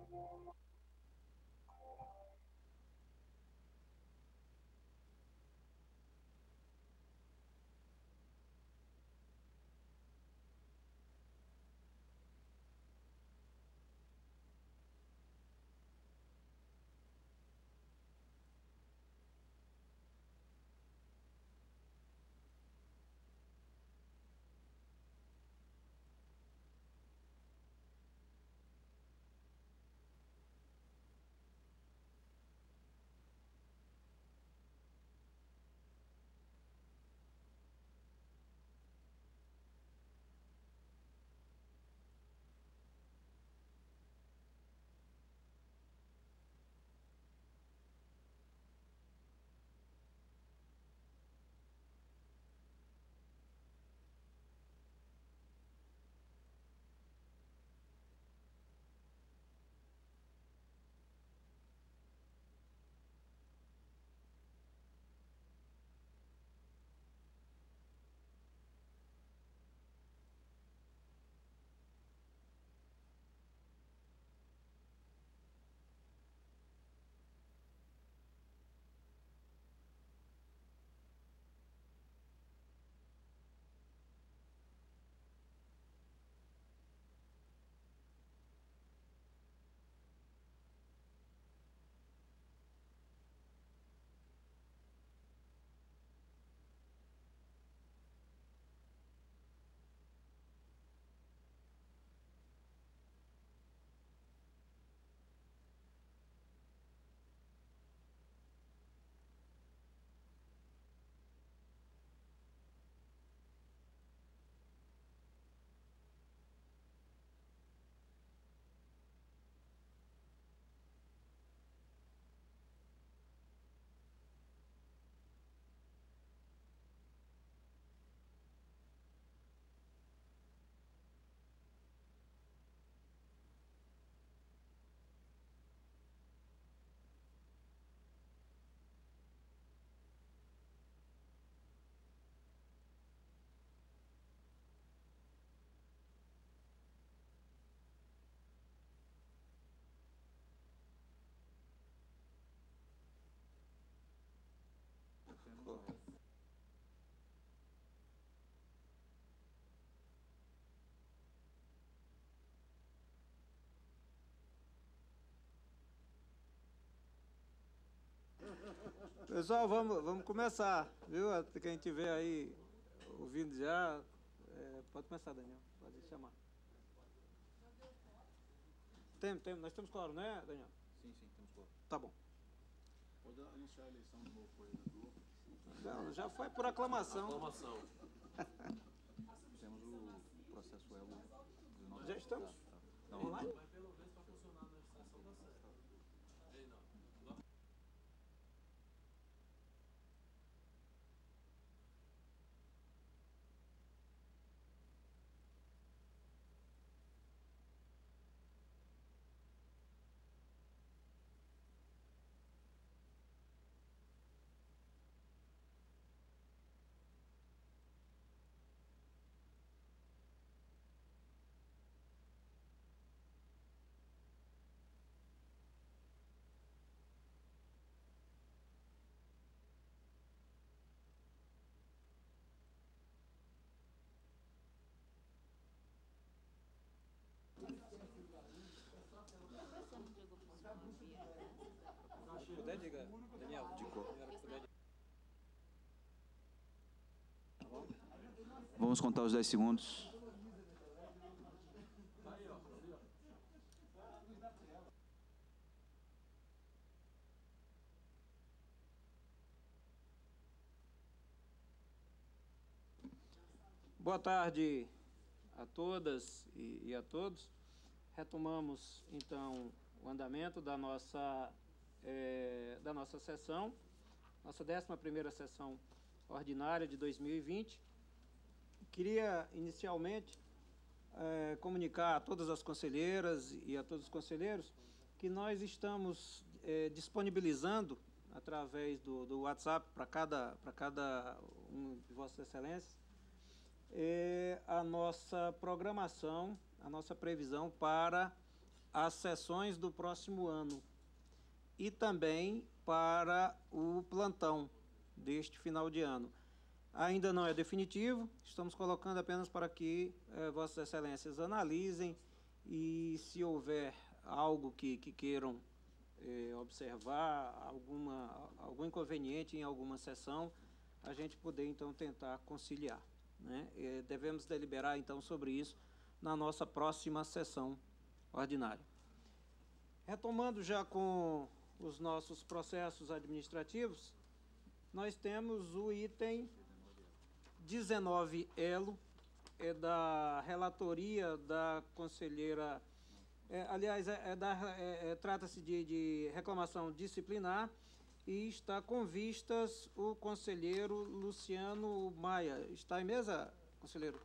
Pessoal, vamos começar, viu? Quem estiver aí ouvindo já, pode começar, Daniel, pode chamar. Nós temos quórum, né, Daniel? Sim, temos quórum. Tá bom. Pode anunciar a eleição do novo coordenador. Não, já foi por aclamação. Aclamação. Temos o processo Elo. Já estamos? Não, online? Mas pelo menos para funcionar na estação da Sé. Ei, não. Puder, diga, Daniel. vamos contar os 10 segundos. Boa tarde a todas e a todos. Retomamos, então, o andamento da nossa sessão, nossa 11ª sessão ordinária de 2020. Queria, inicialmente, comunicar a todas as conselheiras e a todos os conselheiros que nós estamos disponibilizando, através do WhatsApp, para cada um de Vossas Excelências, a nossa programação, a nossa previsão para as sessões do próximo ano e também para o plantão deste final de ano. Ainda não é definitivo, estamos colocando apenas para que Vossas Excelências analisem e, se houver algo que queiram observar, algum inconveniente em alguma sessão, a gente poder, então, tentar conciliar, né? Devemos deliberar, então, sobre isso na nossa próxima sessão ordinária. Retomando já com os nossos processos administrativos, nós temos o item 19 elo, da relatoria da conselheira, trata-se de reclamação disciplinar e está com vistas o conselheiro Luciano Maia. Está em mesa, conselheiro?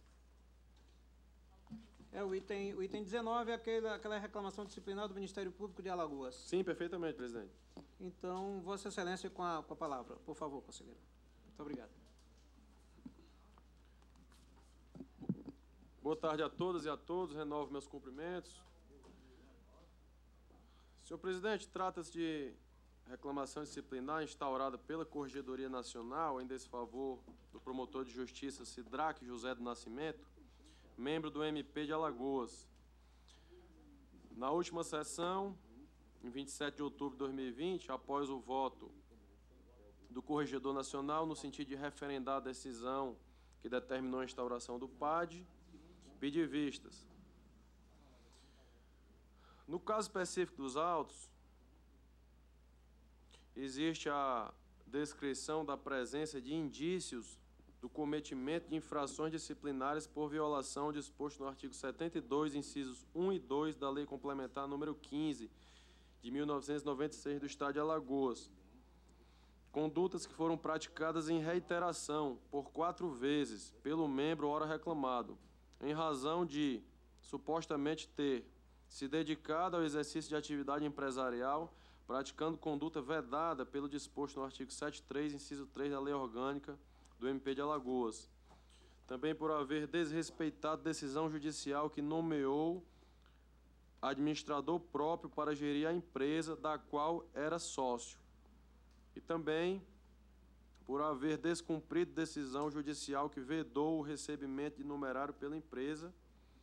O item 19 é aquela reclamação disciplinar do Ministério Público de Alagoas. Sim, perfeitamente, presidente. Então, Vossa Excelência com a palavra. Por favor, conselheiro. Muito obrigado. Boa tarde a todas e a todos. Renovo meus cumprimentos. Senhor presidente, trata-se de reclamação disciplinar instaurada pela Corregedoria Nacional em desfavor do promotor de justiça Sidraque José do Nascimento, membro do MP de Alagoas. Na última sessão, em 27 de outubro de 2020, após o voto do Corregedor Nacional no sentido de referendar a decisão que determinou a instauração do PAD, pedi vistas. No caso específico dos autos, existe a descrição da presença de indícios do cometimento de infrações disciplinares por violação disposto no artigo 72, incisos 1 e 2 da Lei Complementar número 15, de 1996, do Estado de Alagoas. Condutas que foram praticadas em reiteração por 4 vezes pelo membro ora reclamado, em razão de, supostamente, ter se dedicado ao exercício de atividade empresarial, praticando conduta vedada pelo disposto no artigo 73, inciso 3 da Lei Orgânica do MP de Alagoas. Também por haver desrespeitado decisão judicial que nomeou administrador próprio para gerir a empresa da qual era sócio. E também por haver descumprido decisão judicial que vedou o recebimento de numerário pela empresa.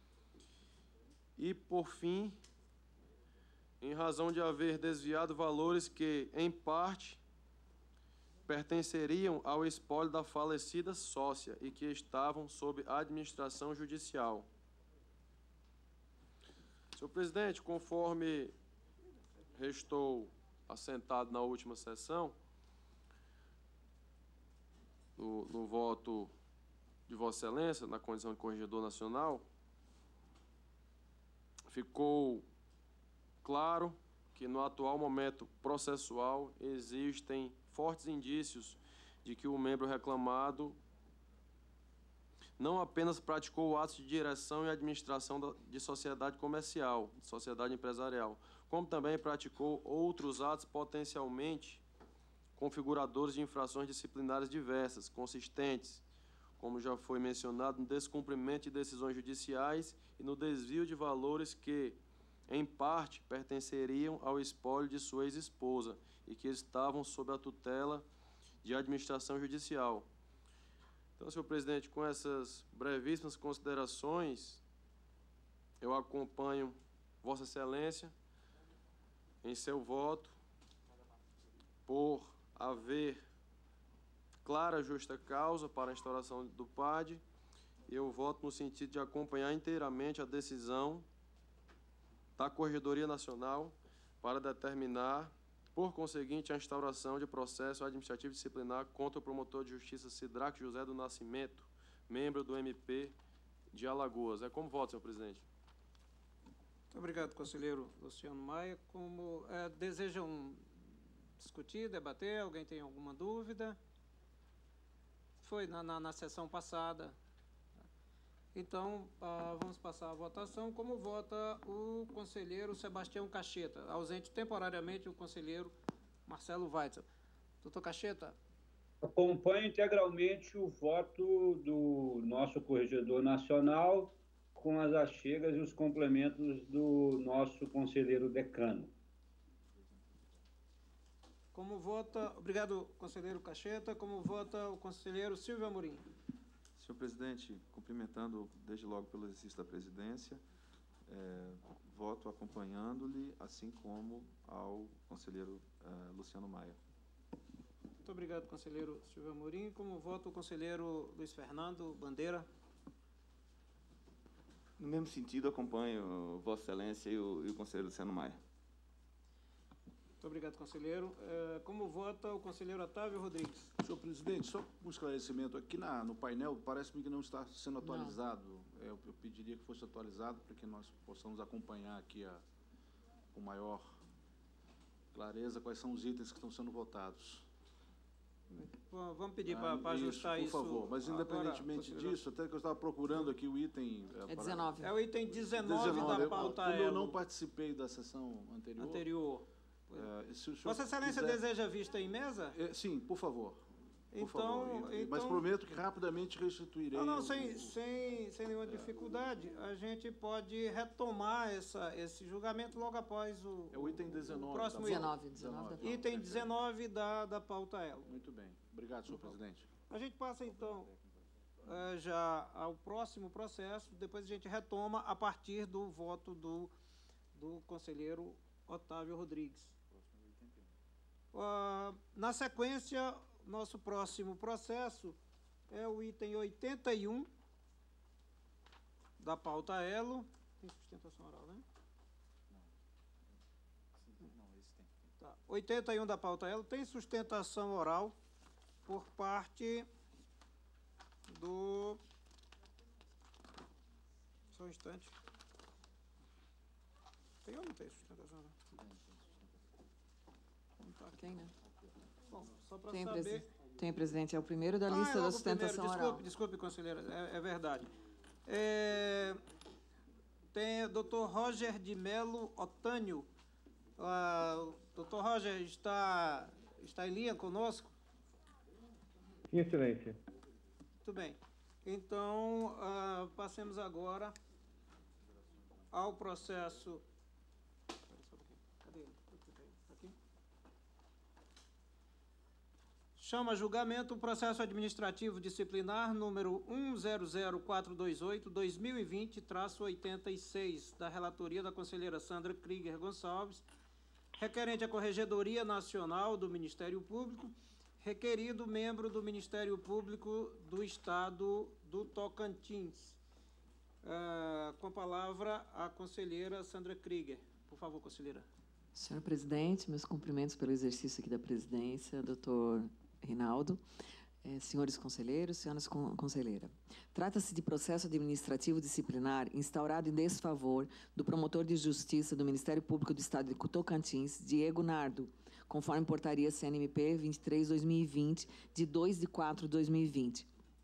E, por fim, em razão de haver desviado valores que, em parte, pertenceriam ao espólio da falecida sócia e que estavam sob administração judicial. Senhor presidente, conforme restou assentado na última sessão, no voto de Vossa Excelência, na condição de Corregedor Nacional, ficou claro que no atual momento processual existem fortes indícios de que o membro reclamado não apenas praticou atos de direção e administração de sociedade comercial, de sociedade empresarial, como também praticou outros atos potencialmente configuradores de infrações disciplinares diversas, consistentes, como já foi mencionado, no descumprimento de decisões judiciais e no desvio de valores que, em parte, pertenceriam ao espólio de sua ex-esposa e que estavam sob a tutela de administração judicial. Então, senhor presidente, com essas brevíssimas considerações, eu acompanho Vossa Excelência em seu voto por haver clara justa causa para a instauração do PAD. Eu voto no sentido de acompanhar inteiramente a decisão da Corregedoria Nacional para determinar, por conseguinte, a instauração de processo administrativo disciplinar contra o promotor de justiça Sidraque José do Nascimento, membro do MP de Alagoas. É como voto, senhor presidente. Muito obrigado, conselheiro Luciano Maia. Como desejam discutir, debater, alguém tem alguma dúvida? Foi na sessão passada. Então, vamos passar a votação. Como vota o conselheiro Sebastião Cacheta? Ausente temporariamente o conselheiro Marcelo Weitzel. Doutor Cacheta. Acompanho integralmente o voto do nosso Corregedor Nacional, com as achegas e os complementos do nosso conselheiro decano. Como vota, obrigado, conselheiro Cacheta, como vota o conselheiro Silvio Amorim? Senhor presidente, cumprimentando desde logo pelo exercício da presidência, voto acompanhando-lhe, assim como ao conselheiro Luciano Maia. Muito obrigado, conselheiro Silvio Amorim. Como vota o conselheiro Luiz Fernando Bandeira? No mesmo sentido, acompanho Vossa Excelência e o conselheiro Luciano Maia. Muito obrigado, conselheiro. Como vota o conselheiro Otávio Rodrigues? Senhor presidente, só um esclarecimento. Aqui no painel, parece-me que não está sendo atualizado. Eu pediria que fosse atualizado para que nós possamos acompanhar aqui com maior clareza quais são os itens que estão sendo votados. Bom, vamos pedir para ajustar isso. Por favor, mas independentemente disso, até que eu estava procurando aqui o item... É 19. É o item 19 da pauta. Como eu não participei da sessão anterior. Vossa Excelência deseja vista em mesa? Sim, por favor. Então, mas prometo que rapidamente restituirei. Não, sem nenhuma dificuldade. A gente pode retomar esse julgamento logo após o... É o item 19. O próximo 19. Item 19 da pauta elo. Muito bem. Obrigado, senhor presidente. A gente passa, então, já ao próximo processo. Depois a gente retoma a partir do voto do conselheiro Otávio Rodrigues. Na sequência, nosso próximo processo é o item 81 da pauta elo. Tem sustentação oral, né? Não, esse tem. Tá. 81 da pauta elo tem sustentação oral por parte do... Só um instante. Tem ou não tem sustentação oral? Tem, né? Bom, só para Tem, saber... Tem, presidente. É o primeiro da lista da sustentação oral. Desculpe, conselheira, é verdade. Tem o doutor Roger de Melo Otânio. Doutor Roger está em linha conosco? Sim, excelência. Muito bem. Então, passemos agora ao processo... Cadê ele? Aqui. Chama a julgamento o processo administrativo disciplinar número 100428-2020-86, da relatoria da conselheira Sandra Krieger Gonçalves, requerente à Corregedoria Nacional do Ministério Público, requerido membro do Ministério Público do Estado do Tocantins. Com a palavra, a conselheira Sandra Krieger. Por favor, conselheira. Senhor presidente, meus cumprimentos pelo exercício aqui da presidência, doutor Reinaldo, senhores conselheiros, senhoras conselheira. Trata-se de processo administrativo disciplinar instaurado em desfavor do promotor de justiça do Ministério Público do Estado de Tocantins, Diego Nardo, conforme portaria CNMP 23/2020, de 2/4/2020,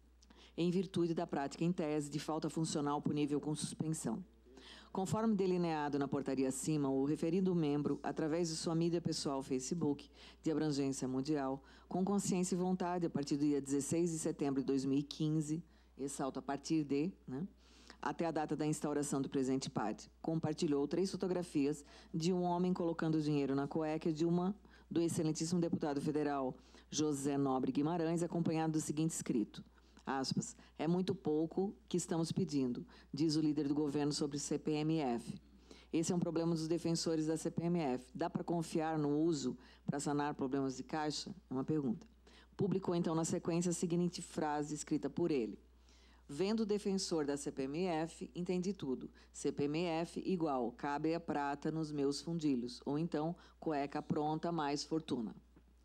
em virtude da prática em tese de falta funcional punível com suspensão. Conforme delineado na portaria acima, o referido membro, através de sua mídia pessoal Facebook, de abrangência mundial, com consciência e vontade, a partir do dia 16 de setembro de 2015, ressalto a partir de, até a data da instauração do presente PAD, compartilhou 3 fotografias de um homem colocando dinheiro na cueca e de uma do excelentíssimo deputado federal José Nobre Guimarães, acompanhado do seguinte escrito: aspas, é muito pouco que estamos pedindo, diz o líder do governo sobre CPMF. Esse é um problema dos defensores da CPMF. Dá para confiar no uso para sanar problemas de caixa? É uma pergunta. Publicou, então, na sequência, a seguinte frase escrita por ele: vendo o defensor da CPMF, entendi tudo. CPMF igual, cabe a prata nos meus fundilhos. Ou então, cueca pronta mais fortuna.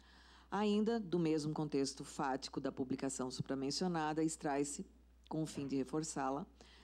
Ainda, do mesmo contexto fático da publicação supramencionada, extrai-se, com o fim de reforçá-la,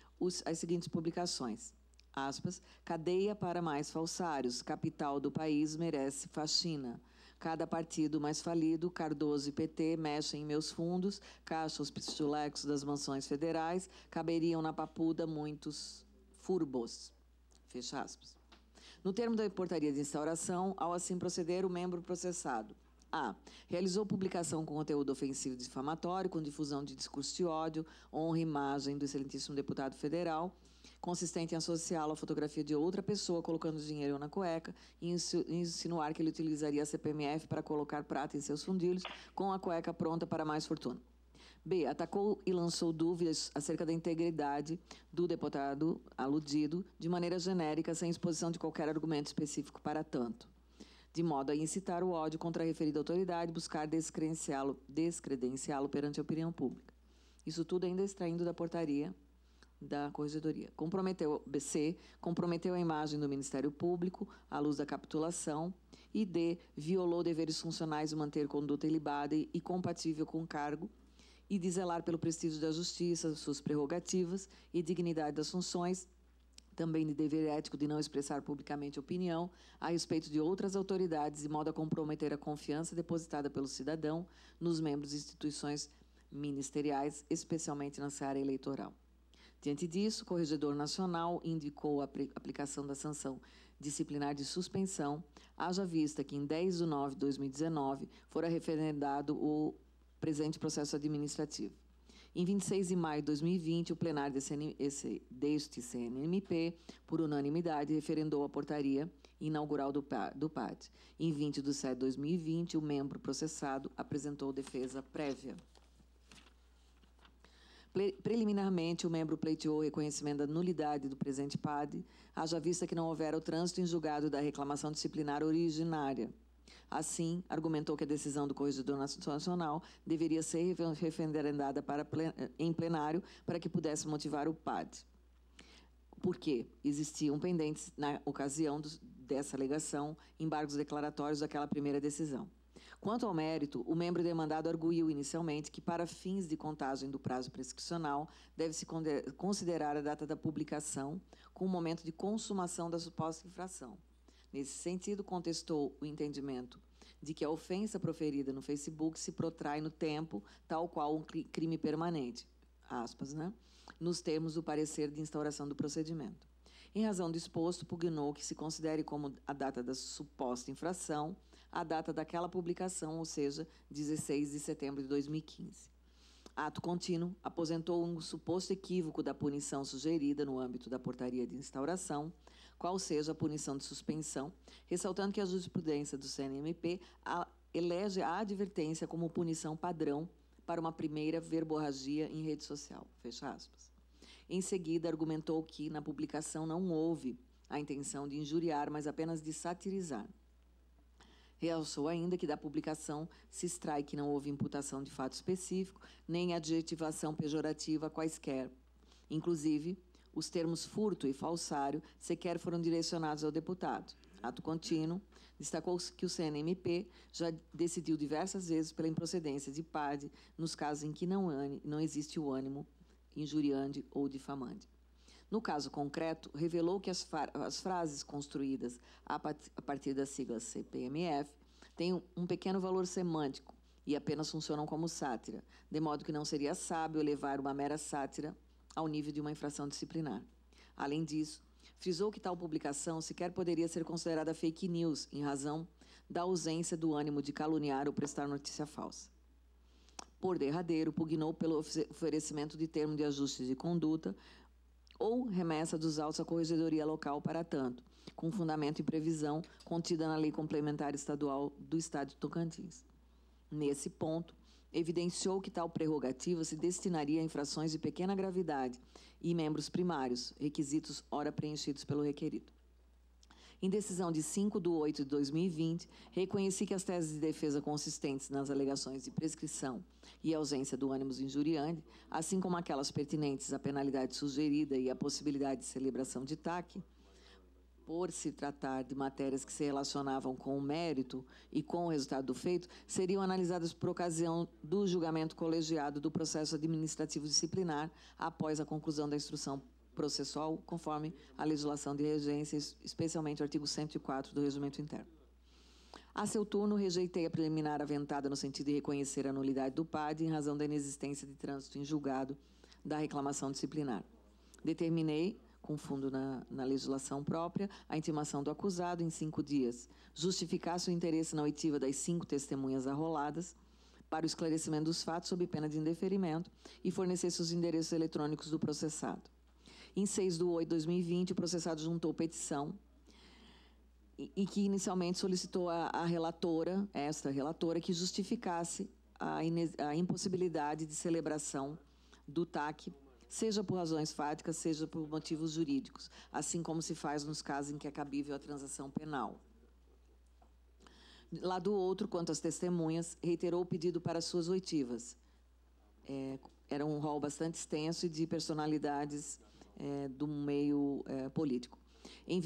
as seguintes publicações. Aspas, cadeia para mais falsários, capital do país merece faxina. Cada partido mais falido, Cardoso e PT, mexem em meus fundos, caixa os pichulecos das mansões federais, caberiam na papuda muitos furbos. Fecha aspas. No termo da portaria de instauração, ao assim proceder, o membro processado: a. Realizou publicação com conteúdo ofensivo e difamatório, com difusão de discurso de ódio, honra e imagem do excelentíssimo deputado federal, consistente em associá-lo à fotografia de outra pessoa colocando dinheiro na cueca e insinuar que ele utilizaria a CPMF para colocar prata em seus fundilhos com a cueca pronta para mais fortuna. B. Atacou e lançou dúvidas acerca da integridade do deputado aludido de maneira genérica, sem exposição de qualquer argumento específico para tanto, de modo a incitar o ódio contra a referida autoridade, buscar descredenciá-lo perante a opinião pública. Isso tudo ainda extraindo da portaria da Corregedoria. C. Comprometeu a imagem do Ministério Público à luz da capitulação. E D. Violou deveres funcionais de manter conduta ilibada e compatível com o cargo e de zelar pelo prestígio da justiça, suas prerrogativas e dignidade das funções, também de dever ético de não expressar publicamente opinião a respeito de outras autoridades, de modo a comprometer a confiança depositada pelo cidadão nos membros de instituições ministeriais, especialmente na seara eleitoral. Diante disso, o Corregedor Nacional indicou a aplicação da sanção disciplinar de suspensão, haja vista que em 10 de nove de 2019 fora referendado o presente processo administrativo. Em 26 de maio de 2020, o plenário deste CNMP, por unanimidade, referendou a portaria inaugural do PAD. Em 20 de setembro de 2020, o membro processado apresentou defesa prévia. Preliminarmente, o membro pleiteou o reconhecimento da nulidade do presente PAD, haja vista que não houvera o trânsito em julgado da reclamação disciplinar originária. Assim, argumentou que a decisão do Corregedor Nacional deveria ser referendada em plenário para que pudesse motivar o PAD. Porque existiam pendentes, na ocasião dessa alegação, embargos declaratórios daquela primeira decisão. Quanto ao mérito, o membro demandado arguiu inicialmente que, para fins de contagem do prazo prescricional, deve-se considerar a data da publicação como o momento de consumação da suposta infração. Nesse sentido, contestou o entendimento de que a ofensa proferida no Facebook se protrai no tempo, tal qual um crime permanente, aspas, né? Nos termos do parecer de instauração do procedimento. Em razão do exposto, pugnou que se considere como a data da suposta infração a data daquela publicação, ou seja, 16 de setembro de 2015. Ato contínuo, aposentou um suposto equívoco da punição sugerida no âmbito da portaria de instauração, qual seja a punição de suspensão, ressaltando que a jurisprudência do CNMP elege a advertência como punição padrão para uma primeira verborragia em rede social. Fecha aspas. Em seguida, argumentou que na publicação não houve a intenção de injuriar, mas apenas de satirizar. Realçou ainda que da publicação se extrai que não houve imputação de fato específico, nem adjetivação pejorativa quaisquer. Inclusive, os termos furto e falsário sequer foram direcionados ao deputado. Ato contínuo, destacou que o CNMP já decidiu diversas vezes pela improcedência de PAD nos casos em que não existe o ânimo injuriante ou difamante. No caso concreto, revelou que as frases construídas a partir das siglas CPMF têm um pequeno valor semântico e apenas funcionam como sátira, de modo que não seria sábio elevar uma mera sátira ao nível de uma infração disciplinar. Além disso, frisou que tal publicação sequer poderia ser considerada fake news, em razão da ausência do ânimo de caluniar ou prestar notícia falsa. Por derradeiro, pugnou pelo oferecimento de termo de ajuste de conduta ou remessa dos autos à Corregedoria Local para tanto, com fundamento e previsão contida na Lei Complementar Estadual do Estado de Tocantins. Nesse ponto, evidenciou que tal prerrogativa se destinaria a infrações de pequena gravidade e membros primários, requisitos ora preenchidos pelo requerido. Em decisão de 5 de 8 de 2020, reconheci que as teses de defesa consistentes nas alegações de prescrição e ausência do ânimos injuriante, assim como aquelas pertinentes à penalidade sugerida e à possibilidade de celebração de TAC, por se tratar de matérias que se relacionavam com o mérito e com o resultado do feito, seriam analisadas por ocasião do julgamento colegiado do processo administrativo disciplinar após a conclusão da instrução processual, conforme a legislação de regência, especialmente o artigo 104 do Regimento Interno. A seu turno, rejeitei a preliminar aventada no sentido de reconhecer a nulidade do PAD em razão da inexistência de trânsito em julgado da reclamação disciplinar. Determinei, com fundo na legislação própria, a intimação do acusado em 5 dias, justificasse o interesse na oitiva das 5 testemunhas arroladas para o esclarecimento dos fatos sob pena de indeferimento e fornecesse os endereços eletrônicos do processado. Em 6/8/2020, o processado juntou petição e que inicialmente solicitou a relatora, esta relatora, que justificasse a impossibilidade de celebração do TAC, seja por razões fáticas, seja por motivos jurídicos, assim como se faz nos casos em que é cabível a transação penal. Lá do outro, quanto às testemunhas, reiterou o pedido para suas oitivas. Era um rol bastante extenso e de personalidades do meio político. Em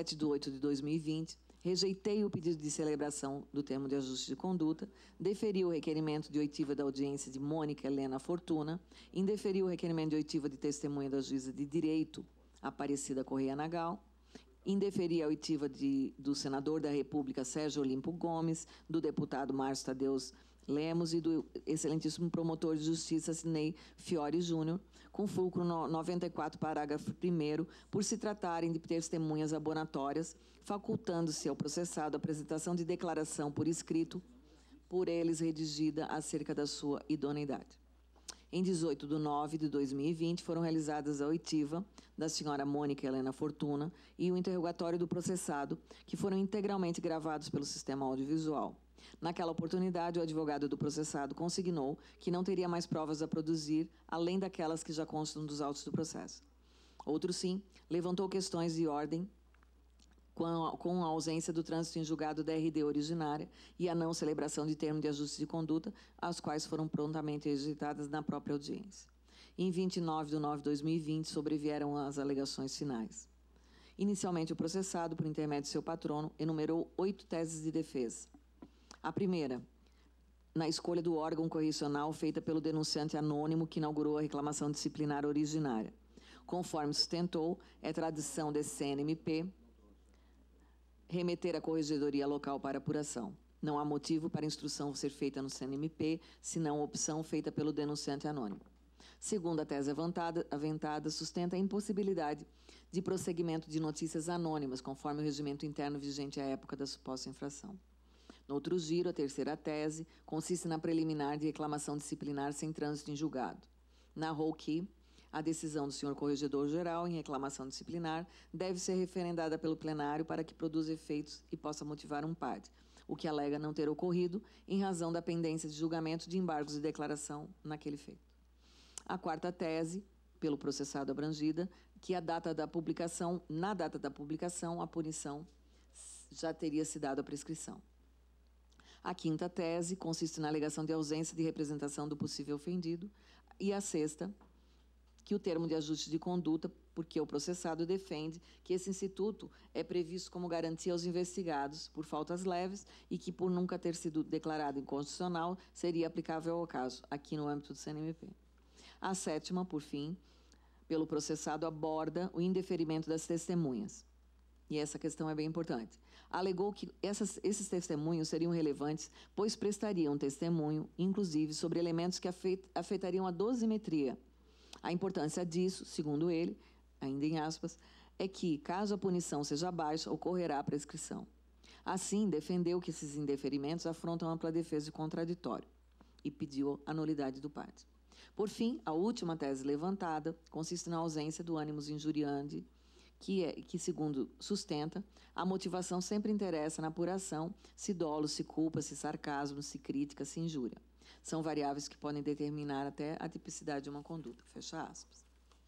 27/8/2020, rejeitei o pedido de celebração do termo de ajuste de conduta, deferi o requerimento de oitiva da audiência de Mônica Helena Fortuna, indeferi o requerimento de oitiva de testemunha da juíza de direito Aparecida Correia Nagal, indeferi a oitiva do senador da República Sérgio Olimpo Gomes, do deputado Márcio Tadeu Lemos e do excelentíssimo promotor de justiça Sidney Fiore Júnior, com fulcro 94, parágrafo 1º, por se tratarem de testemunhas abonatórias, facultando-se ao processado a apresentação de declaração por escrito, por eles redigida acerca da sua idoneidade. Em 18/9/2020, foram realizadas a oitiva da senhora Mônica Helena Fortuna e o interrogatório do processado, que foram integralmente gravados pelo sistema audiovisual. Naquela oportunidade, o advogado do processado consignou que não teria mais provas a produzir, além daquelas que já constam dos autos do processo. Outro sim, levantou questões de ordem com a ausência do trânsito em julgado da RD originária e a não celebração de termo de ajuste de conduta, as quais foram prontamente rejeitadas na própria audiência. Em 29/9/2020, sobrevieram as alegações finais. Inicialmente, o processado, por intermédio de seu patrono, enumerou 8 teses de defesa. A primeira, na escolha do órgão correcional feita pelo denunciante anônimo que inaugurou a reclamação disciplinar originária. Conforme sustentou, é tradição desse CNMP remeter a corregedoria local para apuração. Não há motivo para a instrução ser feita no CNMP, senão a opção feita pelo denunciante anônimo. Segunda tese aventada, sustenta a impossibilidade de prosseguimento de notícias anônimas, conforme o regimento interno vigente à época da suposta infração. No outro giro, a terceira tese consiste na preliminar de reclamação disciplinar sem trânsito em julgado. Narrou que a decisão do senhor Corregedor-Geral em reclamação disciplinar deve ser referendada pelo plenário para que produza efeitos e possa motivar um PAD, o que alega não ter ocorrido em razão da pendência de julgamento de embargos de declaração naquele feito. A quarta tese, pelo processado abrangida, que na data da publicação, a punição já teria se dado a prescrição. A quinta tese consiste na alegação de ausência de representação do possível ofendido. E a sexta, que o termo de ajuste de conduta, porque o processado defende que esse instituto é previsto como garantia aos investigados por faltas leves e que, por nunca ter sido declarado inconstitucional, seria aplicável ao caso, aqui no âmbito do CNMP. A sétima, por fim, pelo processado, aborda o indeferimento das testemunhas. E essa questão é bem importante. Alegou que esses testemunhos seriam relevantes, pois prestariam testemunho, inclusive, sobre elementos que afetariam a dosimetria. A importância disso, segundo ele, ainda em aspas, é que, caso a punição seja baixa, ocorrerá a prescrição. Assim, defendeu que esses indeferimentos afrontam ampla defesa de contraditório e pediu a nulidade do PAD. Por fim, a última tese levantada consiste na ausência do animus injuriandi, que, segundo sustenta, a motivação sempre interessa na apuração se dolo, se culpa, se sarcasmo, se crítica, se injúria. São variáveis que podem determinar até a tipicidade de uma conduta. Fecha aspas.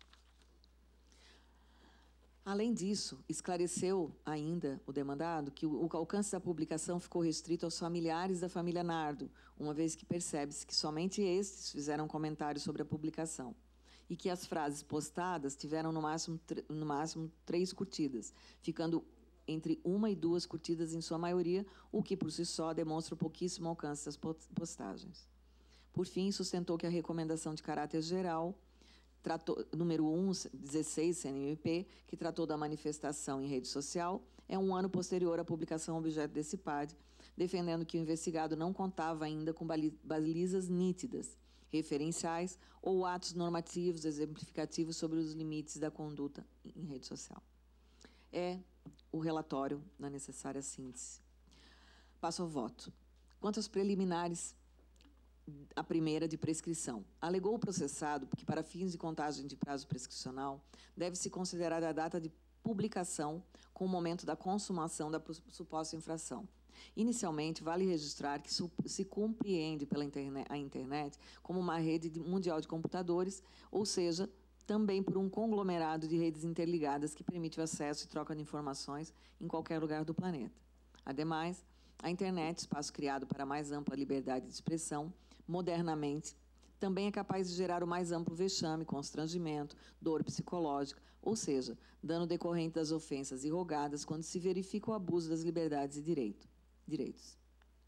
Além disso, esclareceu ainda o demandado que o alcance da publicação ficou restrito aos familiares da família Nardo, uma vez que percebe-se que somente estes fizeram comentários sobre a publicação e que as frases postadas tiveram no máximo 3 curtidas, ficando entre 1 e 2 curtidas em sua maioria, o que por si só demonstra o pouquíssimo alcance das postagens. Por fim, sustentou que a recomendação de caráter geral, número 1/16 CNMP, que tratou da manifestação em rede social, é um ano posterior à publicação objeto desse PAD, defendendo que o investigado não contava ainda com balizas nítidas, referenciais ou atos normativos exemplificativos sobre os limites da conduta em rede social. É o relatório na necessária síntese. Passo ao voto. Quanto às preliminares a primeira de prescrição. Alegou o processado que, para fins de contagem de prazo prescricional, deve-se considerar a data de publicação com o momento da consumação da suposta infração. Inicialmente, vale registrar que se compreende a internet como uma rede mundial de computadores, ou seja, também por um conglomerado de redes interligadas que permite o acesso e troca de informações em qualquer lugar do planeta. Ademais, a internet, espaço criado para mais ampla liberdade de expressão, modernamente, também é capaz de gerar o mais amplo vexame, constrangimento, dor psicológica, ou seja, dano decorrente das ofensas irrogadas quando se verifica o abuso das liberdades e direitos.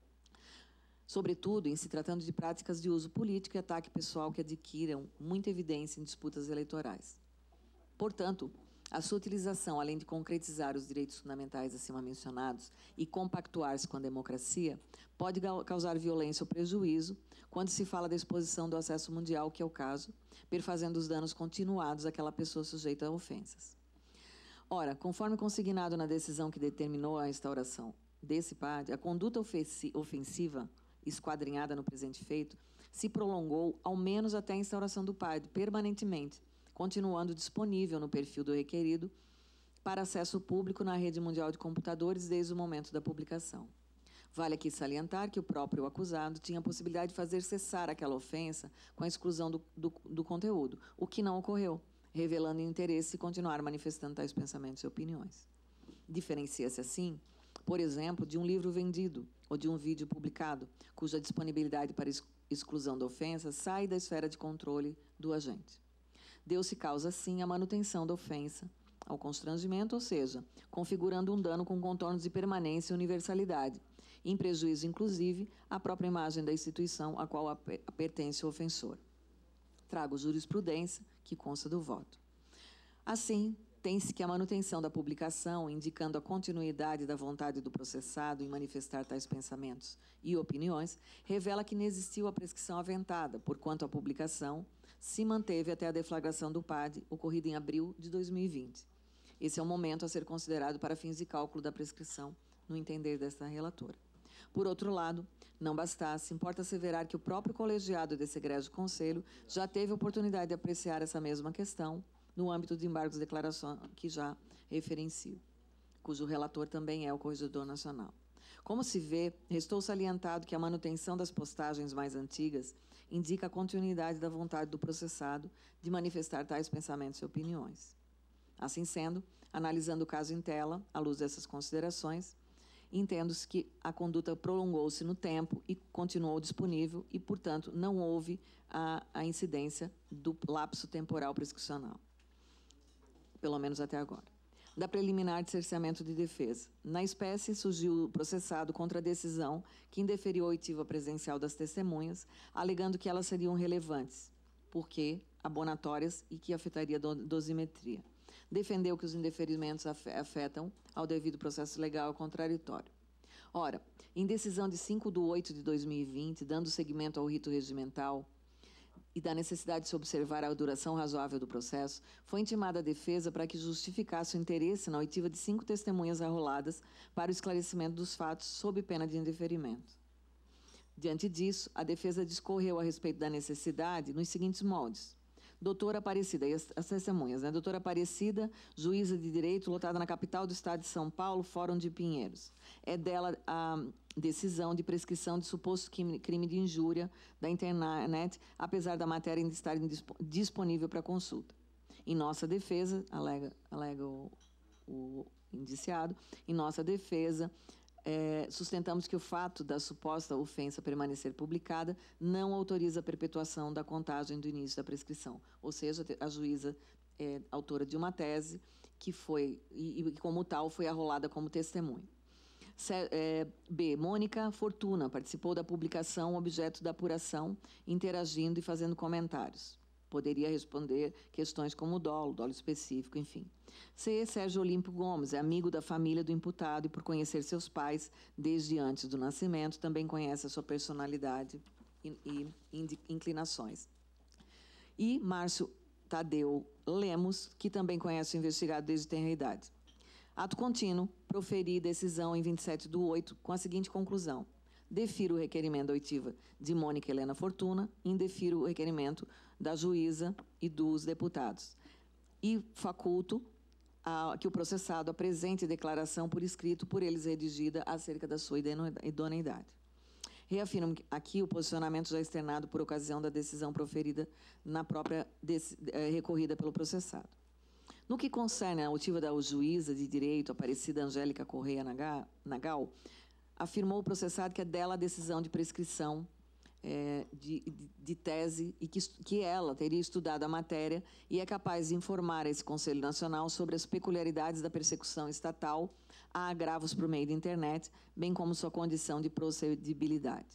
Sobretudo, em se tratando de práticas de uso político e ataque pessoal que adquiram muita evidência em disputas eleitorais. Portanto, a sua utilização, além de concretizar os direitos fundamentais acima mencionados e compactuar-se com a democracia, pode causar violência ou prejuízo quando se fala da exposição do acesso mundial, que é o caso, perfazendo os danos continuados àquela pessoa sujeita a ofensas. Ora, conforme consignado na decisão que determinou a instauração desse PAD, a conduta ofensiva, esquadrinhada no presente feito, se prolongou ao menos até a instauração do PAD, permanentemente, continuando disponível no perfil do requerido para acesso público na rede mundial de computadores desde o momento da publicação. Vale aqui salientar que o próprio acusado tinha a possibilidade de fazer cessar aquela ofensa com a exclusão do conteúdo, o que não ocorreu, revelando interesse em continuar manifestando tais pensamentos e opiniões. Diferencia-se, assim, por exemplo, de um livro vendido ou de um vídeo publicado, cuja disponibilidade para exclusão da ofensa sai da esfera de controle do agente. Deu-se causa, assim, à manutenção da ofensa, ao constrangimento, ou seja, configurando um dano com contornos de permanência e universalidade, em prejuízo, inclusive, à própria imagem da instituição a qual pertence o ofensor. Trago jurisprudência que consta do voto. Assim, tem-se que a manutenção da publicação, indicando a continuidade da vontade do processado em manifestar tais pensamentos e opiniões, revela que não existiu a prescrição aventada, porquanto a publicação se manteve até a deflagração do PAD, ocorrida em abril de 2020. Esse é o momento a ser considerado para fins de cálculo da prescrição, no entender desta relatora. Por outro lado, não bastasse, importa asseverar que o próprio colegiado desse egrégio conselho já teve oportunidade de apreciar essa mesma questão no âmbito de embargos de declaração que já referencio, cujo relator também é o Corregedor Nacional. Como se vê, restou salientado que a manutenção das postagens mais antigas indica a continuidade da vontade do processado de manifestar tais pensamentos e opiniões. Assim sendo, analisando o caso em tela, à luz dessas considerações, entendo-se que a conduta prolongou-se no tempo e continuou disponível e, portanto, não houve a incidência do lapso temporal prescricional, pelo menos até agora. Da preliminar de cerceamento de defesa. Na espécie, surgiu o processado contra a decisão que indeferiu a oitiva presencial das testemunhas, alegando que elas seriam relevantes, porque abonatórias e que afetaria a dosimetria. Defendeu que os indeferimentos afetam ao devido processo legal contraditório. Ora, em decisão de 5/8/2020, dando seguimento ao rito regimental e da necessidade de se observar a duração razoável do processo, foi intimada a defesa para que justificasse o interesse na oitiva de 5 testemunhas arroladas para o esclarecimento dos fatos sob pena de indeferimento. Diante disso, a defesa discorreu a respeito da necessidade nos seguintes moldes. Doutora Aparecida, e as testemunhas, né? Doutora Aparecida, juíza de direito, lotada na capital do estado de São Paulo, Fórum de Pinheiros. É dela a decisão de prescrição de suposto crime de injúria da internet, apesar da matéria ainda estar disponível para consulta. Em nossa defesa, alega o indiciado, em nossa defesa, sustentamos que o fato da suposta ofensa permanecer publicada não autoriza a perpetuação da contagem do início da prescrição. Ou seja, a juíza é autora de uma tese que foi, e como tal, foi arrolada como testemunha. B. Mônica Fortuna participou da publicação objeto da apuração, interagindo e fazendo comentários. Poderia responder questões como dolo específico, enfim. C. Sérgio Olímpio Gomes é amigo da família do imputado e, por conhecer seus pais desde antes do nascimento, também conhece a sua personalidade e inclinações. E Márcio Tadeu Lemos, que também conhece o investigado desde tenra idade. Ato contínuo, proferi decisão em 27/8, com a seguinte conclusão. defiro o requerimento da oitiva de Mônica Helena Fortuna, indefiro o requerimento da juíza e dos deputados. E faculto que o processado apresente declaração por escrito por eles redigida acerca da sua idoneidade. Reafirmo aqui o posicionamento já externado por ocasião da decisão proferida na própria recorrida pelo processado. No que concerne a oitiva da juíza de direito Aparecida Angélica Correia Nagal, afirmou o processado que é dela a decisão de prescrição de tese e que ela teria estudado a matéria e é capaz de informar esse Conselho Nacional sobre as peculiaridades da persecução estatal a agravos por meio da internet, bem como sua condição de procedibilidade.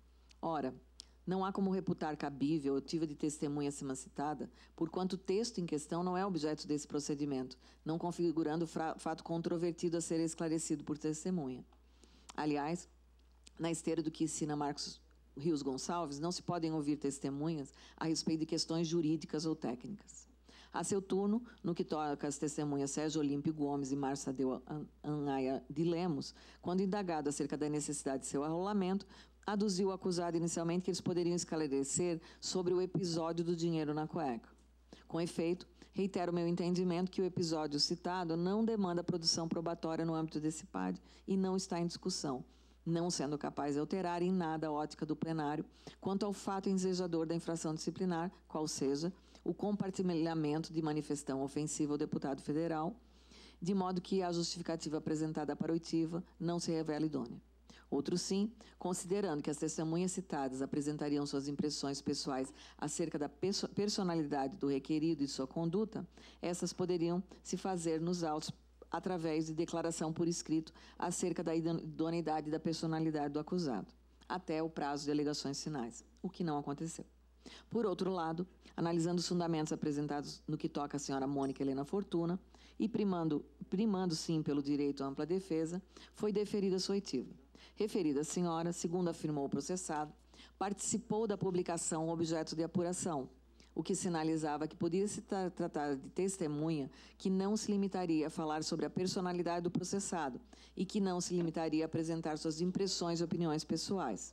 Ora, não há como reputar cabível a oitiva de testemunha acima citada, porquanto o texto em questão não é objeto desse procedimento, não configurando fato controvertido a ser esclarecido por testemunha. Aliás, na esteira do que ensina Marcos Rios Gonçalves, não se podem ouvir testemunhas a respeito de questões jurídicas ou técnicas. A seu turno, no que toca às testemunhas Sérgio Olímpio Gomes e Márcia Adeu Anhaia de Lemos, quando indagado acerca da necessidade de seu arrolamento, aduziu o acusado inicialmente que eles poderiam esclarecer sobre o episódio do dinheiro na cueca. Com efeito, reitero meu entendimento que o episódio citado não demanda produção probatória no âmbito desse PAD e não está em discussão, não sendo capaz de alterar em nada a ótica do plenário quanto ao fato ensejador da infração disciplinar, qual seja o compartilhamento de manifestação ofensiva ao deputado federal, de modo que a justificativa apresentada para a oitiva não se revela idônea. Outro sim, considerando que as testemunhas citadas apresentariam suas impressões pessoais acerca da personalidade do requerido e sua conduta, essas poderiam se fazer nos autos através de declaração por escrito acerca da idoneidade da personalidade do acusado, até o prazo de alegações finais, o que não aconteceu. Por outro lado, analisando os fundamentos apresentados no que toca à senhora Mônica Helena Fortuna e primando sim pelo direito à ampla defesa, foi deferida sua oitiva. Referida senhora, segundo afirmou o processado, participou da publicação objeto de apuração, o que sinalizava que podia se tratar de testemunha que não se limitaria a falar sobre a personalidade do processado e que não se limitaria a apresentar suas impressões e opiniões pessoais.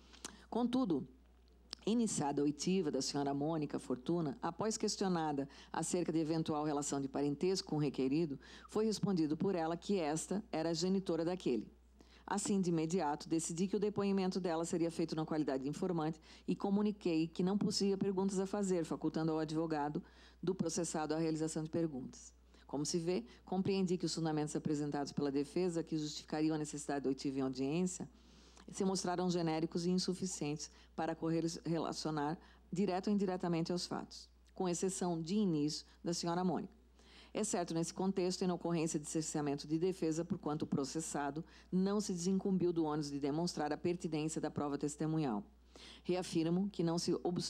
Contudo, iniciada a oitiva da senhora Mônica Fortuna, após questionada acerca de eventual relação de parentesco com o requerido, foi respondido por ela que esta era a genitora daquele. Assim, de imediato, decidi que o depoimento dela seria feito na qualidade de informante e comuniquei que não possuía perguntas a fazer, facultando ao advogado do processado a realização de perguntas. Como se vê, compreendi que os fundamentos apresentados pela defesa, que justificariam a necessidade da oitiva em audiência, se mostraram genéricos e insuficientes para correlacionar direto ou indiretamente aos fatos, com exceção, de início, da senhora Mônica. É certo, nesse contexto, em ocorrência de cerceamento de defesa, porquanto o processado não se desincumbiu do ônus de demonstrar a pertinência da prova testemunhal. Reafirmo que não se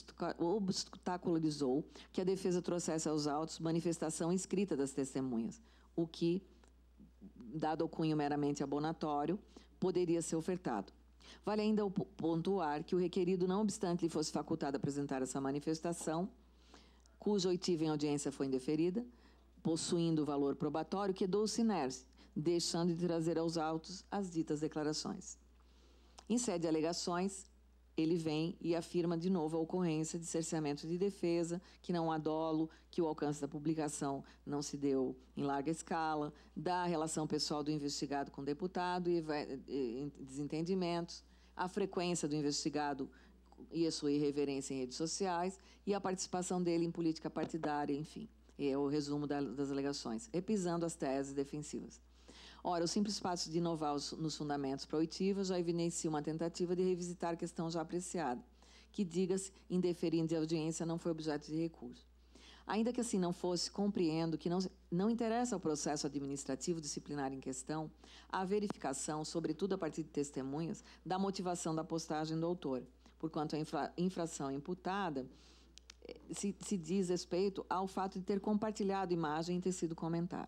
obstaculizou que a defesa trouxesse aos autos manifestação escrita das testemunhas, o que, dado o cunho meramente abonatório, poderia ser ofertado. Vale ainda pontuar que o requerido, não obstante lhe fosse facultado apresentar essa manifestação, cuja oitiva em audiência foi indeferida, possuindo valor probatório, quedou-se inerte, deixando de trazer aos autos as ditas declarações. Em sede de alegações, ele vem e afirma de novo a ocorrência de cerceamento de defesa, que não há dolo, que o alcance da publicação não se deu em larga escala, da relação pessoal do investigado com o deputado e desentendimentos, a frequência do investigado e a sua irreverência em redes sociais e a participação dele em política partidária, enfim. É o resumo das alegações, repisando as teses defensivas. Ora, o simples fato de inovar nos fundamentos para a oitiva já evidencia uma tentativa de revisitar a questão já apreciada, que, diga-se, indeferindo de audiência, não foi objeto de recurso. Ainda que assim não fosse, compreendo que não interessa ao processo administrativo disciplinar em questão a verificação, sobretudo a partir de testemunhas, da motivação da postagem do autor, porquanto a infração imputada se diz respeito ao fato de ter compartilhado imagem em tecido comentário.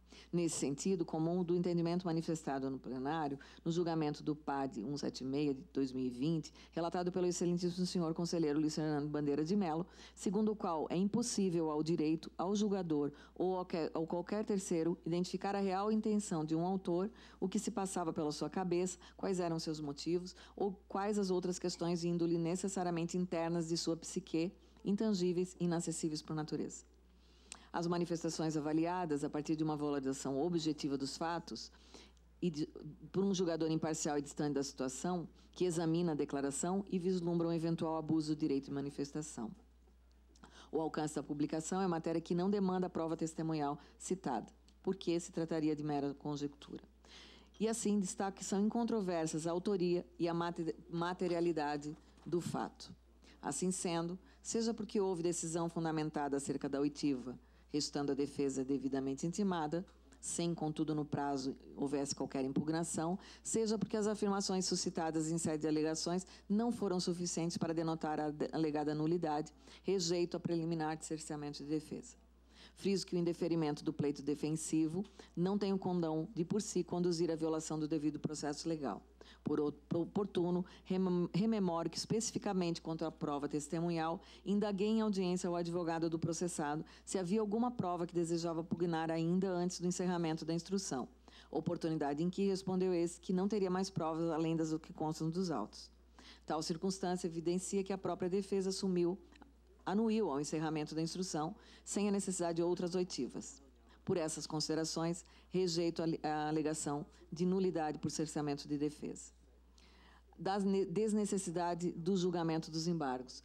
Nesse sentido, comum do entendimento manifestado no plenário, no julgamento do PAD 176 de 2020, relatado pelo excelentíssimo senhor conselheiro Luiz Fernando Bandeira de Mello, segundo o qual é impossível ao direito, ao julgador ou ao qualquer terceiro identificar a real intenção de um autor, o que se passava pela sua cabeça, quais eram seus motivos ou quais as outras questões de índole necessariamente internas de sua psique, intangíveis e inacessíveis por natureza. As manifestações avaliadas a partir de uma valorização objetiva dos fatos e por um julgador imparcial e distante da situação, que examina a declaração e vislumbra um eventual abuso do direito de manifestação. O alcance da publicação é matéria que não demanda a prova testemunhal citada, porque se trataria de mera conjectura. E assim destaco que são incontroversas a autoria e a materialidade do fato. Assim sendo, seja porque houve decisão fundamentada acerca da oitiva, restando a defesa devidamente intimada, sem, contudo, no prazo houvesse qualquer impugnação, seja porque as afirmações suscitadas em sede de alegações não foram suficientes para denotar a alegada nulidade, rejeito a preliminar de cerceamento de defesa. Friso que o indeferimento do pleito defensivo não tem o condão de, por si, conduzir à violação do devido processo legal. Por oportuno, rememoro que, especificamente quanto à prova testemunhal, indaguei em audiência ao advogado do processado se havia alguma prova que desejava pugnar ainda antes do encerramento da instrução, oportunidade em que respondeu esse que não teria mais provas além das que constam dos autos. Tal circunstância evidencia que a própria defesa anuiu ao encerramento da instrução, sem a necessidade de outras oitivas. Por essas considerações, rejeito a alegação de nulidade por cerceamento de defesa. Da desnecessidade do julgamento dos embargos.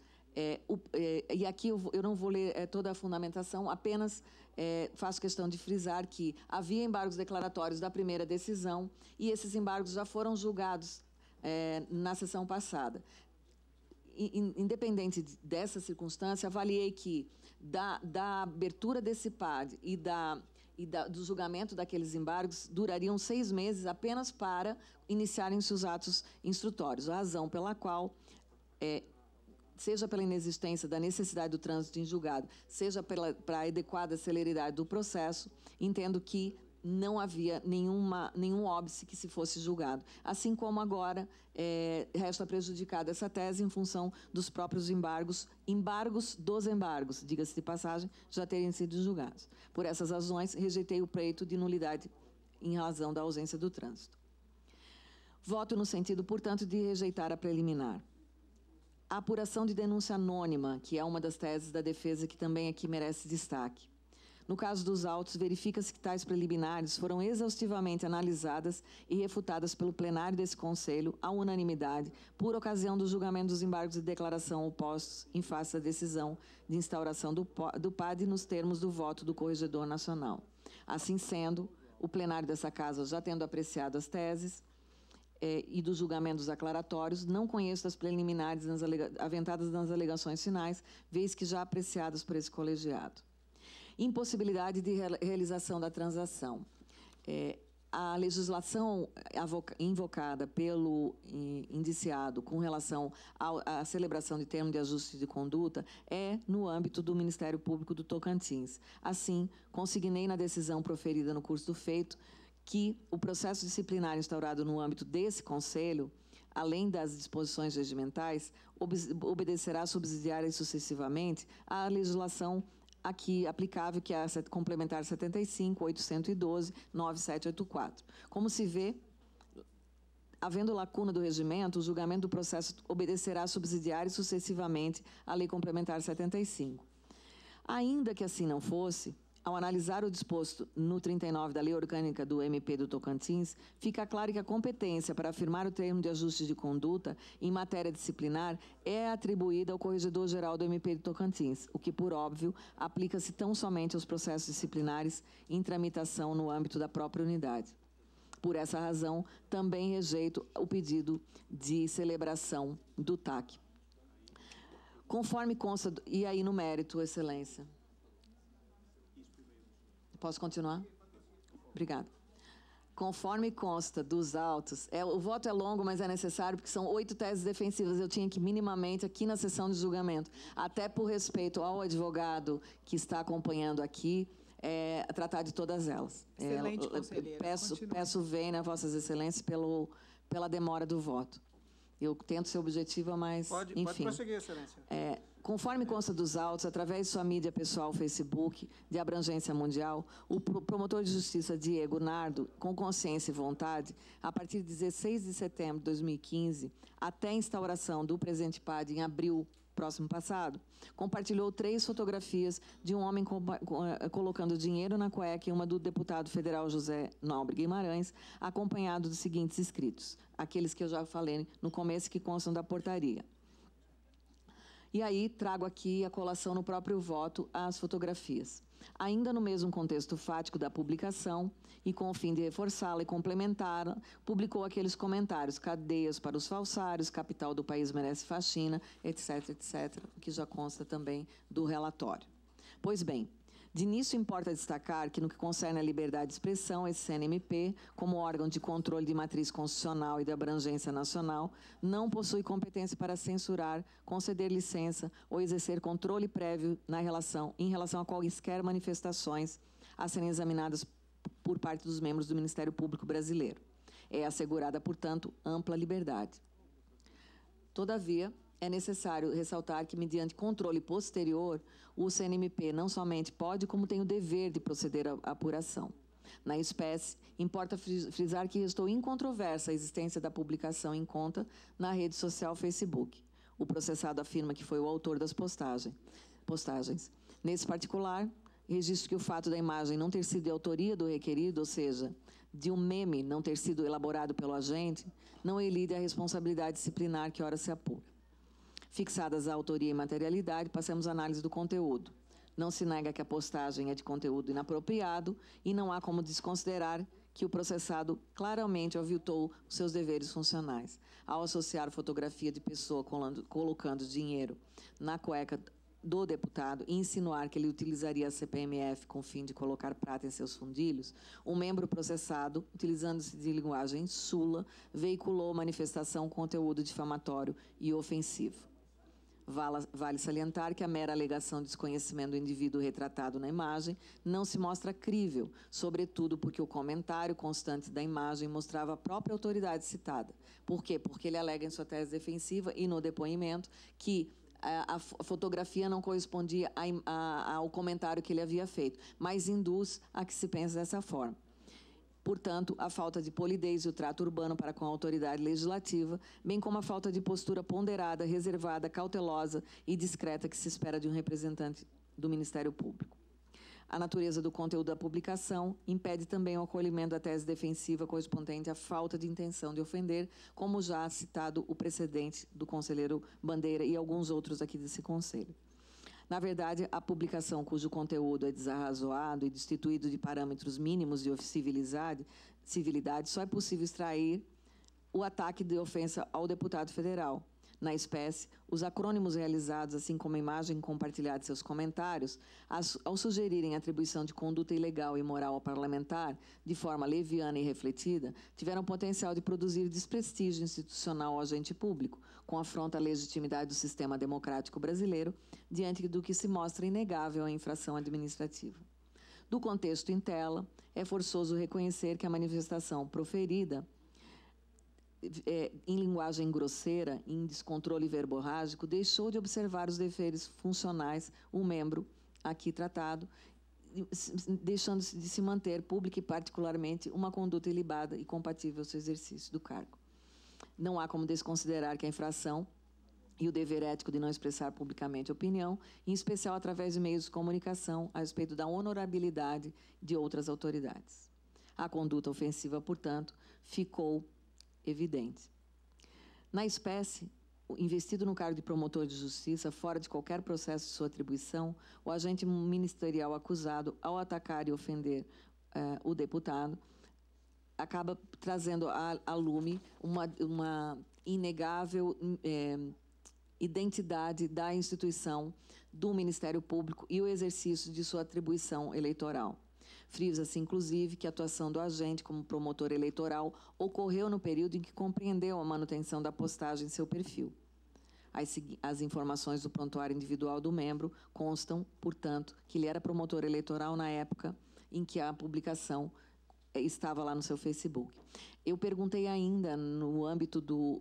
E aqui eu não vou ler toda a fundamentação, apenas faço questão de frisar que havia embargos declaratórios da primeira decisão e esses embargos já foram julgados na sessão passada. Independente dessa circunstância, avaliei que da abertura desse PAD e do julgamento daqueles embargos durariam 6 meses apenas para iniciarem-se os atos instrutórios, a razão pela qual, seja pela inexistência da necessidade do trânsito em julgado, seja para a adequada celeridade do processo, entendo que não havia nenhum óbice que se fosse julgado. Assim como agora resta prejudicada essa tese em função dos próprios embargos dos embargos, diga-se de passagem, já terem sido julgados. Por essas razões, rejeitei o pleito de nulidade em razão da ausência do trânsito. Voto no sentido, portanto, de rejeitar a preliminar. A apuração de denúncia anônima, que é uma das teses da defesa que também aqui merece destaque. No caso dos autos, verifica-se que tais preliminares foram exaustivamente analisadas e refutadas pelo plenário desse Conselho, à unanimidade, por ocasião do julgamento dos embargos de declaração opostos em face da decisão de instauração do PAD nos termos do voto do Corregedor Nacional. Assim sendo, o plenário dessa Casa, já tendo apreciado as teses e dos julgamentos aclaratórios, não conheço das preliminares aventadas nas alegações finais, vez que já apreciadas por esse colegiado. Impossibilidade de realização da transação. A legislação invocada pelo indiciado com relação à celebração de termo de ajuste de conduta é no âmbito do Ministério Público do Tocantins. Assim, consignei na decisão proferida no curso do feito que o processo disciplinar instaurado no âmbito desse Conselho, além das disposições regimentais, obedecerá subsidiária e sucessivamente à legislação aqui aplicável, que é a complementar 75, 812, 9784. Como se vê, havendo lacuna do regimento, o julgamento do processo obedecerá subsidiário e sucessivamente à lei complementar 75. Ainda que assim não fosse, ao analisar o disposto no 39 da Lei Orgânica do MP do Tocantins, fica claro que a competência para afirmar o termo de ajuste de conduta em matéria disciplinar é atribuída ao Corregedor-Geral do MP do Tocantins, o que, por óbvio, aplica-se tão somente aos processos disciplinares em tramitação no âmbito da própria unidade. Por essa razão, também rejeito o pedido de celebração do TAC. Conforme consta... E aí, no mérito, Excelência. Posso continuar? Obrigada. Conforme consta dos autos, o voto é longo, mas é necessário, porque são 8 teses defensivas. Eu tinha que, minimamente, aqui na sessão de julgamento, até por respeito ao advogado que está acompanhando aqui, tratar de todas elas. Excelente, conselheira. Continue. Peço vênia a Vossas Excelências pela demora do voto. Eu tento ser objetiva, mas, enfim. Pode prosseguir, Excelência. Conforme consta dos autos, através de sua mídia pessoal Facebook, de abrangência mundial, o promotor de justiça Diego Nardo, com consciência e vontade, a partir de 16 de setembro de 2015, até a instauração do presente PAD em abril próximo passado, compartilhou 3 fotografias de um homem colocando dinheiro na cueca e uma do deputado federal José Nobre Guimarães, acompanhado dos seguintes escritos, aqueles que eu já falei no começo que constam da portaria. E aí trago aqui a colação no próprio voto as fotografias. Ainda no mesmo contexto fático da publicação, e com o fim de reforçá-la e complementá-la, publicou aqueles comentários, cadeias para os falsários, capital do país merece faxina, etc., etc., que já consta também do relatório. Pois bem, de início importa destacar que, no que concerne à liberdade de expressão, esse CNMP, como órgão de controle de matriz constitucional e de abrangência nacional, não possui competência para censurar, conceder licença ou exercer controle prévio em relação a quaisquer manifestações a serem examinadas por parte dos membros do Ministério Público Brasileiro. É assegurada, portanto, ampla liberdade. Todavia, é necessário ressaltar que, mediante controle posterior, o CNMP não somente pode, como tem o dever de proceder à apuração. Na espécie, importa frisar que restou incontroversa a existência da publicação em conta na rede social Facebook. O processado afirma que foi o autor das postagens. Nesse particular, registro que o fato da imagem não ter sido de autoria do requerido, ou seja, de um meme não ter sido elaborado pelo agente, não elide a responsabilidade disciplinar que ora se apura. Fixadas a autoria e materialidade, passamos à análise do conteúdo. Não se nega que a postagem é de conteúdo inapropriado e não há como desconsiderar que o processado claramente aviltou os seus deveres funcionais, ao associar fotografia de pessoa colocando dinheiro na cueca do deputado e insinuar que ele utilizaria a CPMF com o fim de colocar prata em seus fundilhos, o membro processado, utilizando-se de linguagem sula, veiculou manifestação com conteúdo difamatório e ofensivo. Vale salientar que a mera alegação de desconhecimento do indivíduo retratado na imagem não se mostra crível, sobretudo porque o comentário constante da imagem mostrava a própria autoridade citada. Por quê? Porque ele alega em sua tese defensiva e no depoimento que a fotografia não correspondia ao comentário que ele havia feito, mas induz a que se pense dessa forma. Portanto, a falta de polidez e o trato urbano para com a autoridade legislativa, bem como a falta de postura ponderada, reservada, cautelosa e discreta que se espera de um representante do Ministério Público. A natureza do conteúdo da publicação impede também o acolhimento da tese defensiva correspondente à falta de intenção de ofender, como já citado o precedente do conselheiro Bandeira e alguns outros aqui desse conselho. Na verdade, a publicação cujo conteúdo é desarrazoado e destituído de parâmetros mínimos de civilidade só é possível extrair o ataque de ofensa ao deputado federal. Na espécie, os acrônimos realizados, assim como a imagem compartilhada de seus comentários, ao sugerirem a atribuição de conduta ilegal e imoral ao parlamentar, de forma leviana e refletida, tiveram potencial de produzir desprestígio institucional ao agente público, com afronta à legitimidade do sistema democrático brasileiro, diante do que se mostra inegável a infração administrativa. Do contexto em tela, é forçoso reconhecer que a manifestação proferida em linguagem grosseira, em descontrole verborrágico, deixou de observar os deveres funcionais, o membro aqui tratado, deixando de se manter pública e particularmente uma conduta ilibada e compatível ao seu exercício do cargo. Não há como desconsiderar que a infração e o dever ético de não expressar publicamente opinião, em especial através de meios de comunicação, a respeito da honorabilidade de outras autoridades. A conduta ofensiva, portanto, ficou evidente. Na espécie, investido no cargo de promotor de justiça, fora de qualquer processo de sua atribuição, o agente ministerial acusado, ao atacar e ofender o deputado, acaba trazendo a lume uma inegável identidade da instituição do Ministério Público e o exercício de sua atribuição eleitoral. Frisa-se, inclusive, que a atuação do agente como promotor eleitoral ocorreu no período em que compreendeu a manutenção da postagem em seu perfil. As informações do prontuário individual do membro constam, portanto, que ele era promotor eleitoral na época em que a publicação estava lá no seu Facebook. Eu perguntei ainda, no âmbito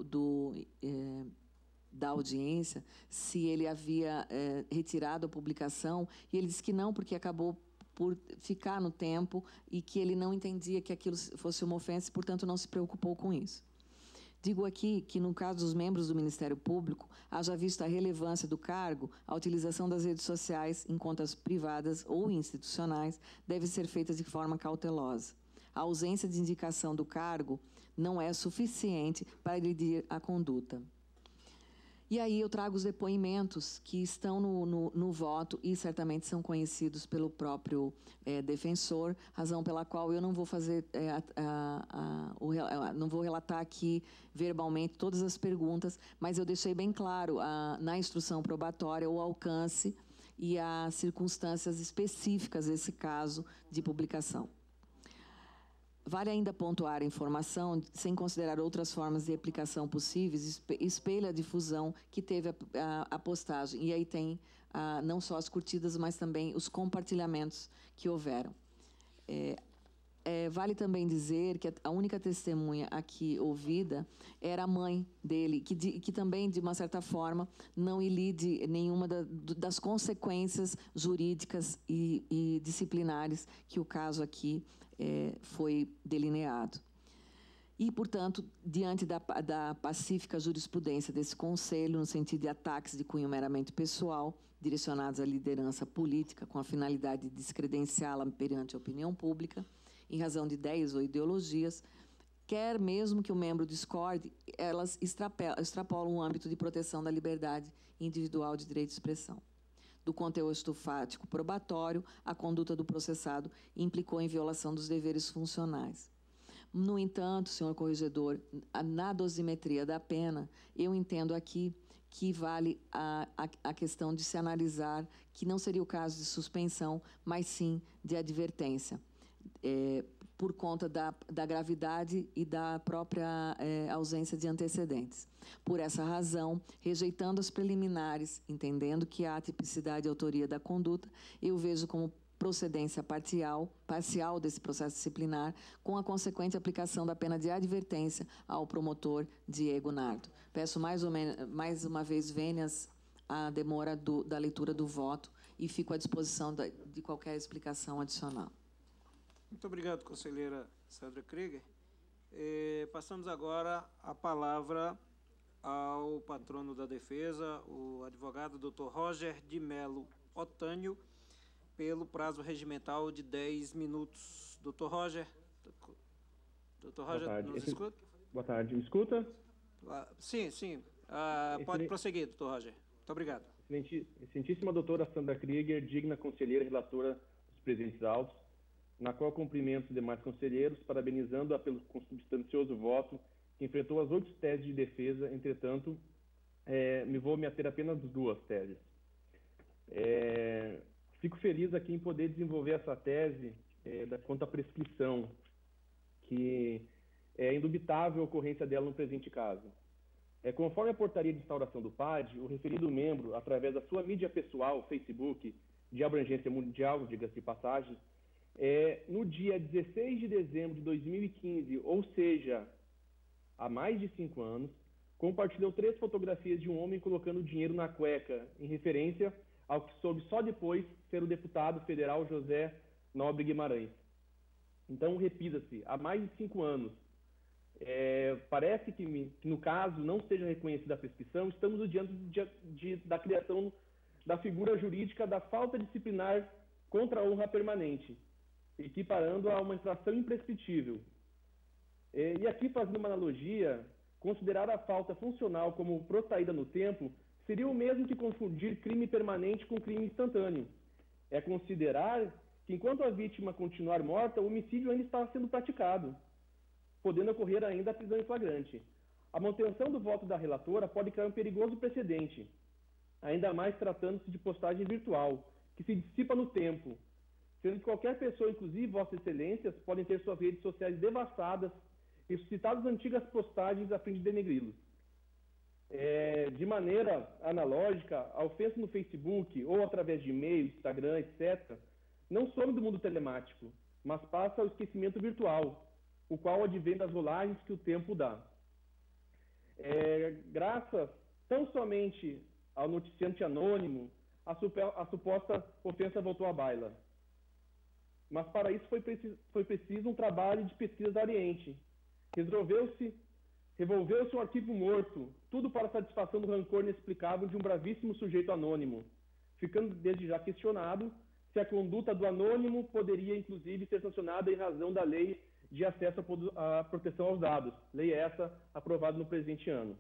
da audiência, se ele havia retirado a publicação, e ele disse que não, porque acabou por ficar no tempo e que ele não entendia que aquilo fosse uma ofensa e, portanto, não se preocupou com isso. Digo aqui que, no caso dos membros do Ministério Público, haja visto a relevância do cargo, a utilização das redes sociais em contas privadas ou institucionais deve ser feita de forma cautelosa. A ausência de indicação do cargo não é suficiente para dirimir a conduta. E aí eu trago os depoimentos que estão no voto e certamente são conhecidos pelo próprio defensor, razão pela qual eu não vou fazer, não vou relatar aqui verbalmente todas as perguntas, mas eu deixei bem claro na instrução probatória o alcance e as circunstâncias específicas desse caso de publicação. Vale ainda pontuar a informação, sem considerar outras formas de aplicação possíveis, espelha a difusão que teve a postagem. E aí tem não só as curtidas, mas também os compartilhamentos que houveram. Vale também dizer que a única testemunha aqui ouvida era a mãe dele, que também, de uma certa forma, não ilide nenhuma das consequências jurídicas e disciplinares que o caso aqui foi delineado. E, portanto, diante da pacífica jurisprudência desse Conselho, no sentido de ataques de cunho meramente pessoal, direcionados à liderança política com a finalidade de descredenciá-la perante a opinião pública, em razão de ideias ou ideologias, quer mesmo que o membro discorde, elas extrapolam o âmbito de proteção da liberdade individual de direito de expressão. Do conteúdo fático probatório, a conduta do processado implicou em violação dos deveres funcionais. No entanto, senhor corregedor, na dosimetria da pena, eu entendo aqui que vale a questão de se analisar que não seria o caso de suspensão, mas sim de advertência, por conta da gravidade e da própria ausência de antecedentes. Por essa razão, rejeitando as preliminares, entendendo que há tipicidade e autoria da conduta, eu vejo como procedência parcial desse processo disciplinar, com a consequente aplicação da pena de advertência ao promotor Diego Nardo. Peço mais uma vez vênias à demora da leitura do voto e fico à disposição de qualquer explicação adicional. Muito obrigado, conselheira Sandra Krieger. Passamos agora a palavra ao patrono da defesa, o advogado Dr. Roger de Mello Otânio, pelo prazo regimental de 10 minutos. Dr. Roger, nos escuta? Boa tarde, me escuta? Sim. Pode prosseguir, Dr. Roger. Muito obrigado. Excelentíssima doutora Sandra Krieger, digna conselheira e relatora dos presentes autos, na qual cumprimento os demais conselheiros, parabenizando-a pelo consubstancioso voto que enfrentou as 8 teses de defesa. Entretanto, vou me ater apenas às 2 teses. Fico feliz aqui em poder desenvolver essa tese quanto à prescrição, que é indubitável a ocorrência dela no presente caso. Conforme a portaria de instauração do PAD, o referido membro, através da sua mídia pessoal, Facebook, de abrangência mundial, diga-se de passagem, no dia 16 de dezembro de 2015, ou seja, há mais de 5 anos, compartilhou 3 fotografias de um homem colocando dinheiro na cueca, em referência ao que soube só depois ser o deputado federal José Nobre Guimarães. Então, repita-se, há mais de 5 anos. Parece que no caso não seja reconhecida a prescrição, estamos diante da criação da figura jurídica da falta disciplinar contra a honra permanente, equiparando a uma infração imprescritível. E aqui, fazendo uma analogia, considerar a falta funcional como protraída no tempo seria o mesmo que confundir crime permanente com crime instantâneo. É considerar que, enquanto a vítima continuar morta, o homicídio ainda está sendo praticado, podendo ocorrer ainda a prisão em flagrante. A manutenção do voto da relatora pode criar um perigoso precedente, ainda mais tratando-se de postagem virtual, que se dissipa no tempo, sendo que qualquer pessoa, inclusive Vossas Excelências, podem ter suas redes sociais devastadas e suscitadas antigas postagens a fim de denegri-los. de maneira analógica, a ofensa no Facebook ou através de e-mail, Instagram, etc., não some do mundo telemático, mas passa ao esquecimento virtual, o qual advém das rolagens que o tempo dá. Graças tão somente ao noticiante anônimo, a suposta ofensa voltou à baila. Mas para isso foi preciso um trabalho de pesquisa da Oriente. Revolveu-se um arquivo morto, tudo para a satisfação do rancor inexplicável de um bravíssimo sujeito anônimo, ficando desde já questionado se a conduta do anônimo poderia, inclusive, ser sancionada em razão da lei de acesso à proteção aos dados, lei essa aprovada no presente ano.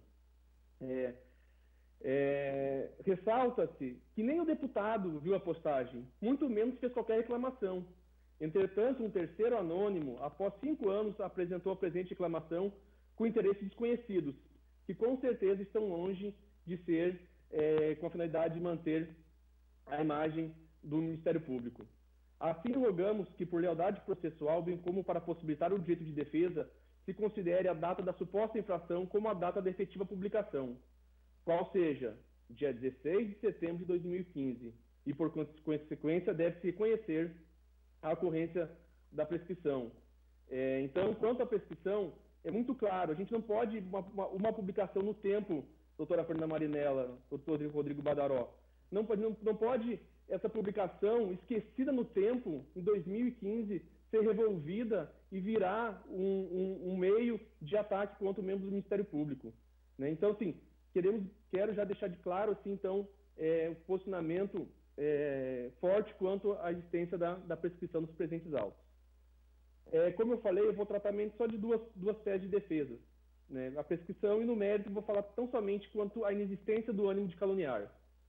Ressalta-se que nem o deputado viu a postagem, muito menos fez qualquer reclamação. Entretanto, um terceiro anônimo, após 5 anos, apresentou a presente reclamação com interesses desconhecidos, que com certeza estão longe de ser com a finalidade de manter a imagem do Ministério Público. Assim, rogamos que, por lealdade processual, bem como para possibilitar o direito de defesa, se considere a data da suposta infração como a data da efetiva publicação, qual seja dia 16 de setembro de 2015, e, por consequência, deve-se reconhecer a ocorrência da prescrição. Então, quanto à prescrição, é muito claro, a gente não pode, uma publicação no tempo, doutora Fernanda Marinella, doutor Rodrigo Badaró, não pode essa publicação esquecida no tempo, em 2015, ser revolvida e virar um meio de ataque contra membros do Ministério Público. Né? Então, assim, quero já deixar de claro, assim, então, o posicionamento forte quanto à existência da prescrição dos presentes autos. Como eu falei, eu vou tratamento só de duas teses de defesa, né? A prescrição, e no mérito vou falar tão somente quanto à inexistência do ânimo de caluniar.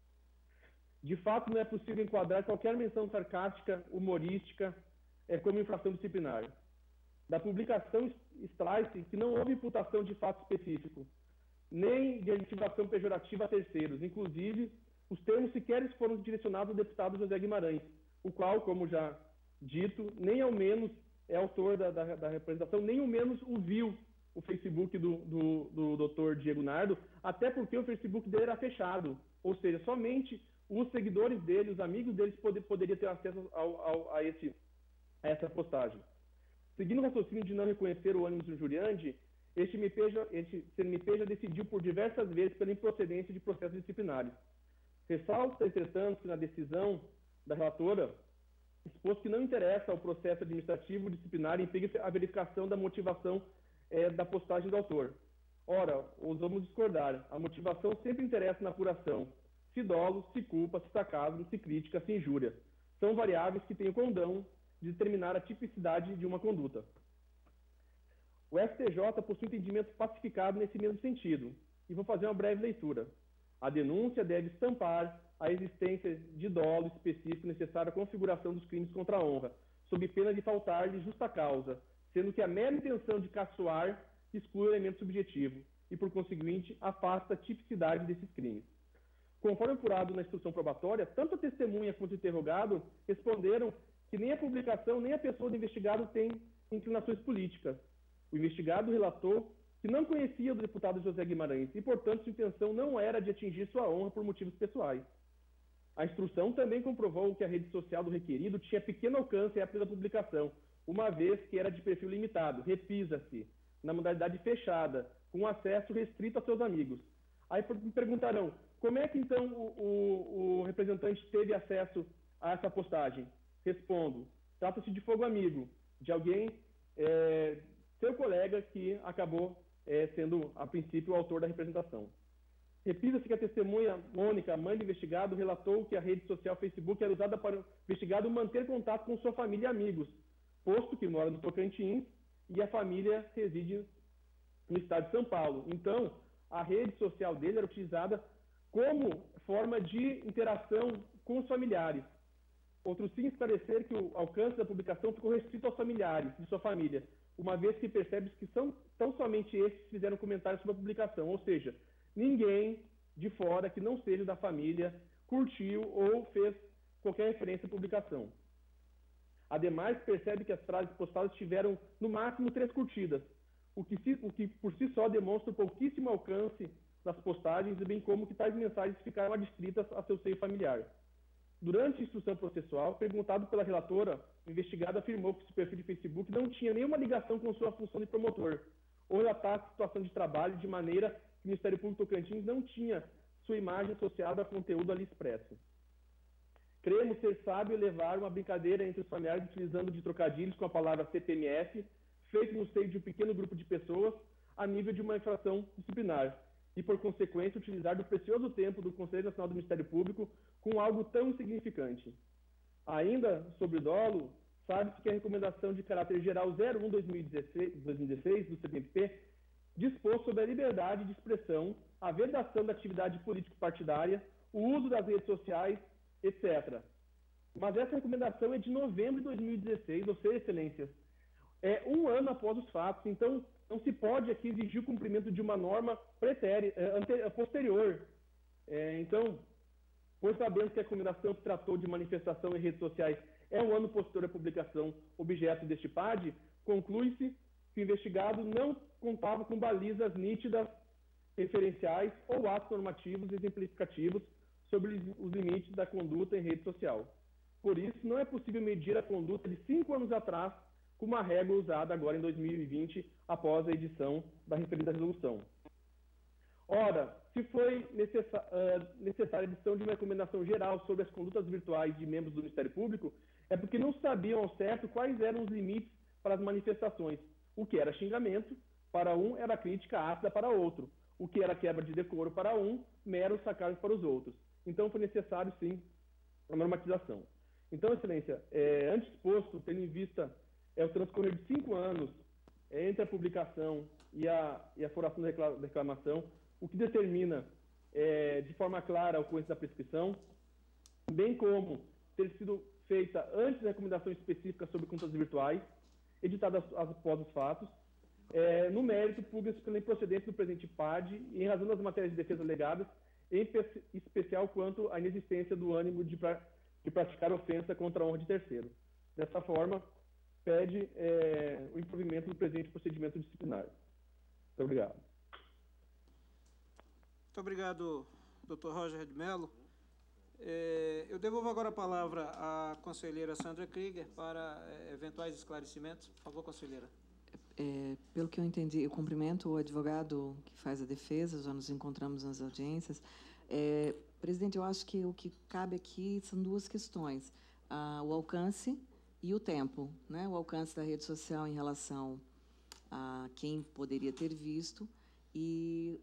De fato, não é possível enquadrar qualquer menção sarcástica, humorística, como infração disciplinar. Da publicação extrai-se que não houve imputação de fato específico, nem de adjetivação pejorativa a terceiros. Inclusive, os termos sequer foram direcionados ao deputado José Guimarães, o qual, como já dito, nem ao menos é autor da representação, nem ao menos viu o Facebook do doutor Diego Nardo, até porque o Facebook dele era fechado, ou seja, somente os seguidores dele, os amigos deles poderiam ter acesso a essa postagem. Seguindo o raciocínio de não reconhecer o ânimo injuriante, esse CNMP já decidiu por diversas vezes pela improcedência de processos disciplinares. Ressalta, entretanto, que na decisão da relatora expôs que não interessa ao processo administrativo disciplinar impedir a verificação da motivação da postagem do autor. Ora, ousamos discordar. A motivação sempre interessa na apuração. Se dolo, se culpa, se sarcasmo, se crítica, se injúria. São variáveis que têm o condão de determinar a tipicidade de uma conduta. O STJ possui entendimento pacificado nesse mesmo sentido, e vou fazer uma breve leitura. A denúncia deve estampar a existência de dolo específico necessário à configuração dos crimes contra a honra, sob pena de faltar-lhe justa causa, sendo que a mera intenção de caçoar exclui o elemento subjetivo e, por conseguinte, afasta a tipicidade desses crimes. Conforme apurado na instrução probatória, tanto a testemunha quanto o interrogado responderam que nem a publicação nem a pessoa do investigado tem inclinações políticas. O investigado relatou que não conhecia o deputado José Guimarães e, portanto, sua intenção não era de atingir sua honra por motivos pessoais. A instrução também comprovou que a rede social do requerido tinha pequeno alcance à época da publicação, uma vez que era de perfil limitado, repisa-se, na modalidade fechada, com acesso restrito a seus amigos. Aí me perguntarão, como é que então o representante teve acesso a essa postagem? Respondo, trata-se de fogo amigo, de alguém, seu colega, que acabou sendo, a princípio, o autor da representação. Repisa-se que a testemunha Mônica, a mãe do investigado, relatou que a rede social Facebook era usada para o investigado manter contato com sua família e amigos, posto que mora no Tocantins e a família reside no estado de São Paulo. Então, a rede social dele era utilizada como forma de interação com os familiares. Outro sim esclarecer que o alcance da publicação ficou restrito aos familiares de sua família, uma vez que percebe-se que tão somente esses fizeram comentários sobre a publicação, ou seja, ninguém de fora que não seja da família curtiu ou fez qualquer referência à publicação. Ademais, percebe que as frases postadas tiveram, no máximo, 3 curtidas, o que por si só demonstra pouquíssimo alcance das postagens, bem como que tais mensagens ficaram adstritas a seu seio familiar. Durante a instrução processual, perguntado pela relatora, o investigado afirmou que seu perfil de Facebook não tinha nenhuma ligação com sua função de promotor, ou relatar a situação de trabalho de maneira que o Ministério Público Tocantins não tinha sua imagem associada a conteúdo ali expresso. Cremos ser sábio levar uma brincadeira entre os familiares utilizando de trocadilhos com a palavra CPMF, feito no seio de um pequeno grupo de pessoas, a nível de uma infração disciplinar, e, por consequência, utilizar do precioso tempo do Conselho Nacional do Ministério Público com algo tão insignificante. Ainda sobre o dolo, sabe-se que a recomendação de caráter geral 01/2016 do CPMP dispôs sobre a liberdade de expressão, a vedação da atividade político-partidária, o uso das redes sociais, etc. Mas essa recomendação é de novembro de 2016, ou seja, excelências, é um ano após os fatos, então não se pode aqui exigir o cumprimento de uma norma posterior. Então, pois sabemos que a recomendação que tratou de manifestação em redes sociais é um ano posterior à publicação objeto deste PAD, conclui-se que o investigado não contava com balizas nítidas, referenciais ou atos normativos exemplificativos sobre os limites da conduta em rede social. Por isso, não é possível medir a conduta de 5 anos atrás com uma régua usada agora em 2020, após a edição da referida resolução. Ora, se foi necessária a edição de uma recomendação geral sobre as condutas virtuais de membros do Ministério Público, é porque não sabiam ao certo quais eram os limites para as manifestações. O que era xingamento para um era crítica ácida para outro. O que era quebra de decoro para um, mero sacanagem para os outros. Então, foi necessário, sim, a normatização. Então, Excelência, antes exposto, tendo em vista o transcorrer de 5 anos entre a publicação e a foração da reclamação, o que determina de forma clara a ocorrência da prescrição, bem como ter sido feita antes da recomendação específica sobre contas virtuais, editada após os fatos, no mérito, público pela improcedência do presente PAD e em razão das matérias de defesa alegadas, em especial quanto à inexistência do ânimo de praticar ofensa contra a honra de terceiro. Dessa forma, pede o improvimento do presente procedimento disciplinar. Muito obrigado. Muito obrigado, Dr. Roger de Mello. Eu devolvo agora a palavra à conselheira Sandra Krieger para eventuais esclarecimentos. Por favor, conselheira. Pelo que eu entendi, eu cumprimento o advogado que faz a defesa, já nos encontramos nas audiências. Presidente, eu acho que o que cabe aqui são duas questões. O alcance e o tempo, né? O alcance da rede social em relação a quem poderia ter visto e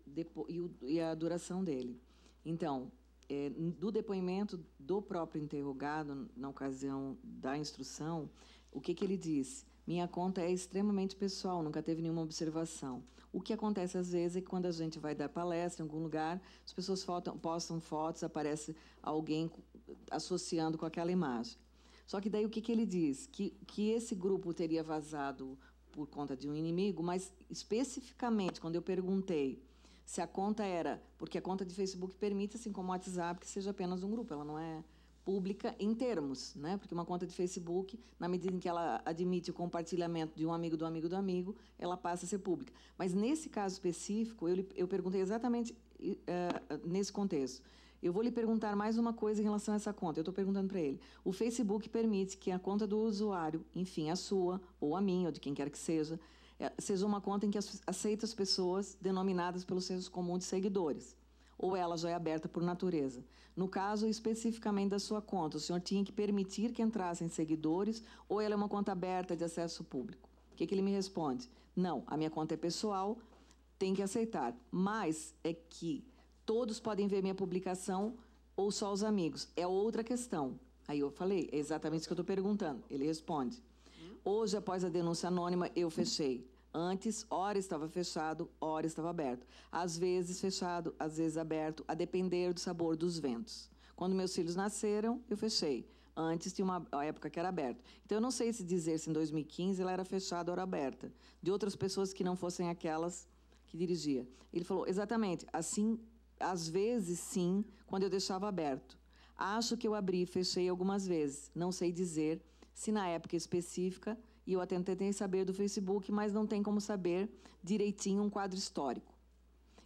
a duração dele. Então, do depoimento do próprio interrogado, na ocasião da instrução, o que ele disse? Minha conta é extremamente pessoal, nunca teve nenhuma observação. O que acontece às vezes é que quando a gente vai dar palestra em algum lugar, as pessoas postam fotos, aparece alguém associando com aquela imagem. Só que daí o que ele diz? Que esse grupo teria vazado por conta de um inimigo, mas especificamente quando eu perguntei se a conta era... Porque a conta de Facebook permite, assim como o WhatsApp, que seja apenas um grupo, ela não é pública em termos, né? Porque uma conta de Facebook, na medida em que ela admite o compartilhamento de um amigo do amigo do amigo, ela passa a ser pública. Mas nesse caso específico, eu perguntei exatamente nesse contexto. Eu vou lhe perguntar mais uma coisa em relação a essa conta. Eu estou perguntando para ele. O Facebook permite que a conta do usuário, enfim, a sua, ou a minha, ou de quem quer que seja uma conta em que aceita as pessoas denominadas pelo senso comum de seguidores. Ou ela já é aberta por natureza. No caso, especificamente da sua conta, o senhor tinha que permitir que entrassem seguidores ou ela é uma conta aberta de acesso público? O que ele me responde? Não, a minha conta é pessoal, tem que aceitar. Mas é que todos podem ver minha publicação ou só os amigos. É outra questão. Aí eu falei, é exatamente isso que eu estou perguntando. Ele responde. Hoje, após a denúncia anônima, eu fechei. Antes, ora estava fechado, ora estava aberto. Às vezes fechado, às vezes aberto, a depender do sabor dos ventos. Quando meus filhos nasceram, eu fechei. Antes tinha uma época que era aberto. Então, eu não sei se dizer se em 2015 ela era fechada ou era aberta. De outras pessoas que não fossem aquelas que dirigia. Ele falou, exatamente, assim, às vezes sim, quando eu deixava aberto. Acho que eu abri e fechei algumas vezes. Não sei dizer se na época específica... E eu até tentei saber do Facebook, mas não tem como saber direitinho um quadro histórico.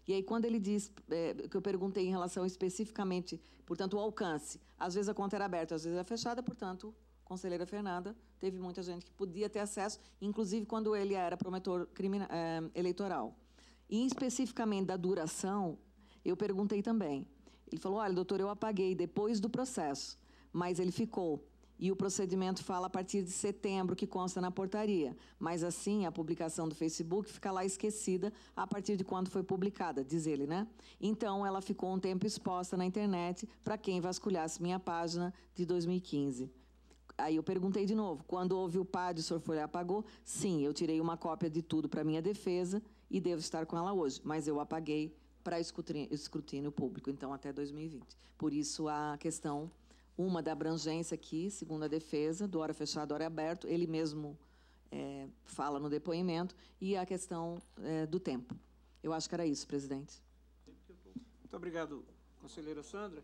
E aí, quando ele diz, que eu perguntei em relação especificamente, portanto, o alcance, às vezes a conta era aberta, às vezes era fechada, portanto, conselheira Fernanda, teve muita gente que podia ter acesso, inclusive quando ele era promotor eleitoral. E, especificamente da duração, eu perguntei também. Ele falou, olha, doutor, eu apaguei depois do processo, mas ele ficou. E o procedimento fala a partir de setembro, que consta na portaria. Mas, assim, a publicação do Facebook fica lá esquecida a partir de quando foi publicada, diz ele, né? Então, ela ficou um tempo exposta na internet para quem vasculhasse minha página de 2015. Aí eu perguntei de novo, quando houve o PAD, o senhor foi lá e apagou? Sim, eu tirei uma cópia de tudo para minha defesa e devo estar com ela hoje, mas eu apaguei para escrutínio público, então até 2020. Por isso a questão, uma da abrangência aqui, segundo a defesa, do hora fechado, hora aberto, ele mesmo fala no depoimento, e a questão do tempo. Eu acho que era isso, presidente. Muito obrigado, conselheira Sandra.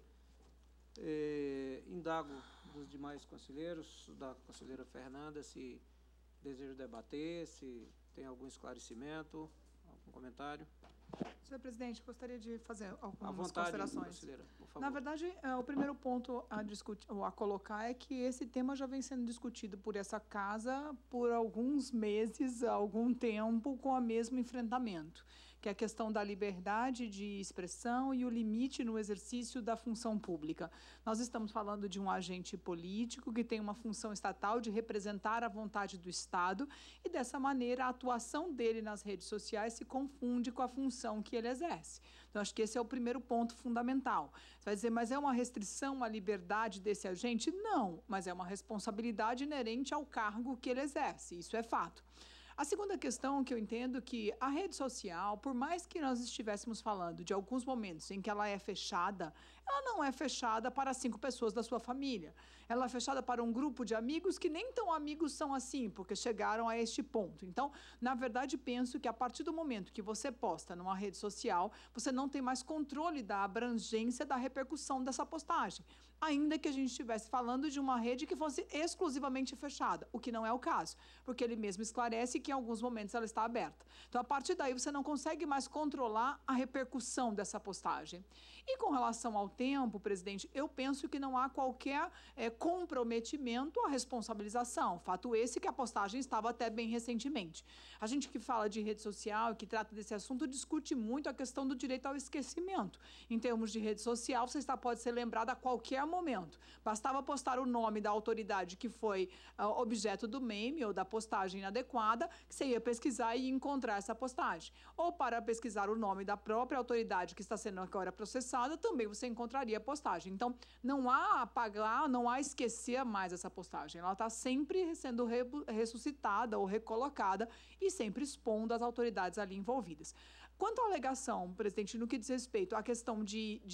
Indago dos demais conselheiros, da conselheira Fernanda, se deseja debater, se tem algum esclarecimento, algum comentário. Senhor presidente, gostaria de fazer algumas vontade, considerações. conselheira, por favor. Na verdade, o primeiro ponto a discutir, ou a colocar é que esse tema já vem sendo discutido por essa casa por alguns meses, há algum tempo, com o mesmo enfrentamento, que é a questão da liberdade de expressão e o limite no exercício da função pública. Nós estamos falando de um agente político que tem uma função estatal de representar a vontade do Estado e, dessa maneira, a atuação dele nas redes sociais se confunde com a função que ele exerce. Então, acho que esse é o primeiro ponto fundamental. Você vai dizer, mas é uma restrição à liberdade desse agente? Não, mas é uma responsabilidade inerente ao cargo que ele exerce, isso é fato. A segunda questão que eu entendo que a rede social, por mais que nós estivéssemos falando de alguns momentos em que ela é fechada, ela não é fechada para 5 pessoas da sua família. Ela é fechada para um grupo de amigos que nem tão amigos são assim, porque chegaram a este ponto. Então, na verdade, penso que a partir do momento que você posta numa rede social, você não tem mais controle da abrangência da repercussão dessa postagem, ainda que a gente estivesse falando de uma rede que fosse exclusivamente fechada, o que não é o caso, porque ele mesmo esclarece que em alguns momentos ela está aberta. Então, a partir daí, você não consegue mais controlar a repercussão dessa postagem. E com relação ao tempo, presidente, eu penso que não há qualquer comprometimento à responsabilização. Fato esse que a postagem estava até bem recentemente. A gente que fala de rede social e que trata desse assunto discute muito a questão do direito ao esquecimento. Em termos de rede social, você pode ser lembrado a qualquer momento. Bastava postar o nome da autoridade que foi objeto do meme ou da postagem inadequada, que você ia pesquisar e encontrar essa postagem. Ou para pesquisar o nome da própria autoridade que está sendo agora processada, também você encontraria a postagem. Então, não há apagar, não há esquecer mais essa postagem. Ela está sempre sendo ressuscitada ou recolocada e sempre expondo as autoridades ali envolvidas. Quanto à alegação, presidente, no que diz respeito à questão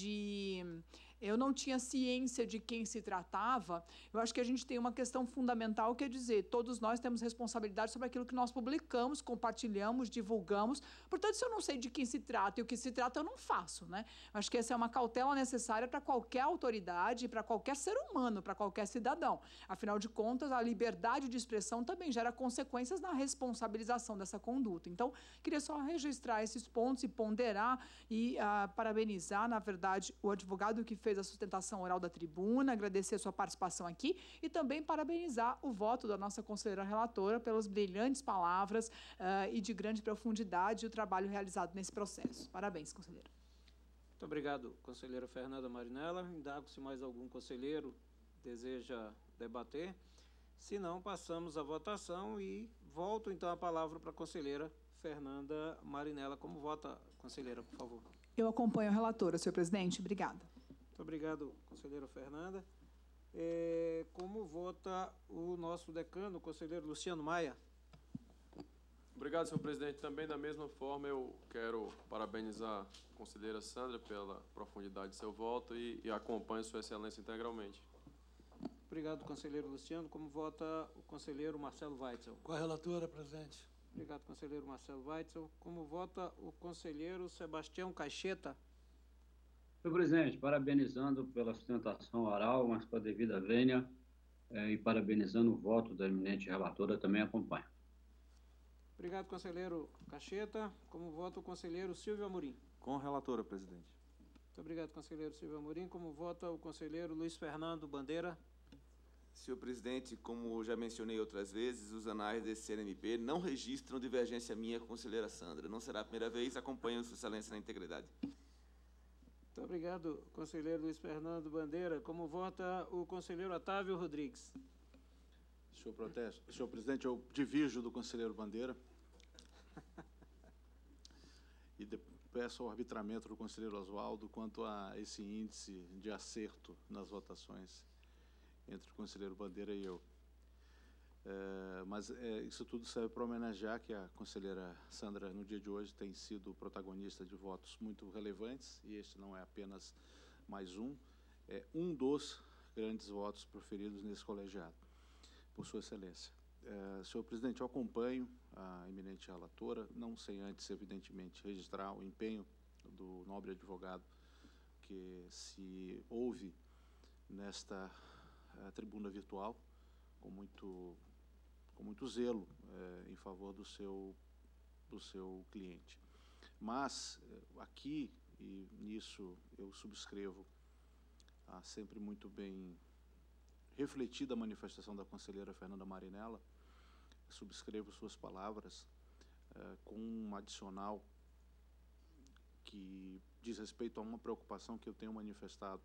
eu não tinha ciência de quem se tratava, eu acho que a gente tem uma questão fundamental, que é dizer, todos nós temos responsabilidade sobre aquilo que nós publicamos, compartilhamos, divulgamos. Portanto, se eu não sei de quem se trata e o que se trata, eu não faço, né? Acho que essa é uma cautela necessária para qualquer autoridade, para qualquer ser humano, para qualquer cidadão. Afinal de contas, a liberdade de expressão também gera consequências na responsabilização dessa conduta. Então, queria só registrar esses pontos e ponderar e parabenizar, na verdade, o advogado que fez a sustentação oral da tribuna, agradecer a sua participação aqui e também parabenizar o voto da nossa conselheira relatora pelas brilhantes palavras e de grande profundidade o trabalho realizado nesse processo. Parabéns, conselheira. Muito obrigado, conselheira Fernanda Marinella. Indago se mais algum conselheiro deseja debater. Se não, passamos à votação e volto então a palavra para a conselheira Fernanda Marinella. Como vota, conselheira, por favor? Eu acompanho a relatora, senhor presidente. Obrigada. Muito obrigado, conselheira Fernanda. Como vota o nosso decano, o conselheiro Luciano Maia? Obrigado, senhor presidente. Também, da mesma forma, eu quero parabenizar a conselheira Sandra pela profundidade de seu voto e acompanho sua excelência integralmente. Obrigado, conselheiro Luciano. Como vota o conselheiro Marcelo Weitzel? Com a relatora, presidente. Obrigado, conselheiro Marcelo Weitzel. Como vota o conselheiro Sebastião Caixeta? Senhor presidente, parabenizando pela sustentação oral, mas com a devida vênia, e parabenizando o voto da eminente relatora, também acompanho. Obrigado, conselheiro Caixeta. Como vota o conselheiro Silvio Amorim? Com a relatora, presidente. Muito obrigado, conselheiro Silvio Amorim. Como vota o conselheiro Luiz Fernando Bandeira? Senhor presidente, como já mencionei outras vezes, os anais desse CNMP não registram divergência minha com a conselheira Sandra. Não será a primeira vez, acompanho Sua Excelência na integridade. Muito obrigado, conselheiro Luiz Fernando Bandeira. Como vota o conselheiro Otávio Rodrigues? Senhor presidente, eu divirjo do conselheiro Bandeira e peço ao arbitramento do conselheiro Oswaldo quanto a esse índice de acerto nas votações entre o conselheiro Bandeira e eu. Mas isso tudo serve para homenagear que a conselheira Sandra, no dia de hoje, tem sido protagonista de votos muito relevantes, e este não é apenas mais um, é um dos grandes votos proferidos nesse colegiado, por Sua Excelência. Senhor presidente, eu acompanho a eminente relatora, não sem antes, evidentemente, registrar o empenho do nobre advogado que se ouve nesta tribuna virtual, com muito zelo em favor do seu cliente. Mas, aqui, e nisso eu subscrevo a sempre muito bem refletida manifestação da conselheira Fernanda Marinella, subscrevo suas palavras com um adicional que diz respeito a uma preocupação que eu tenho manifestado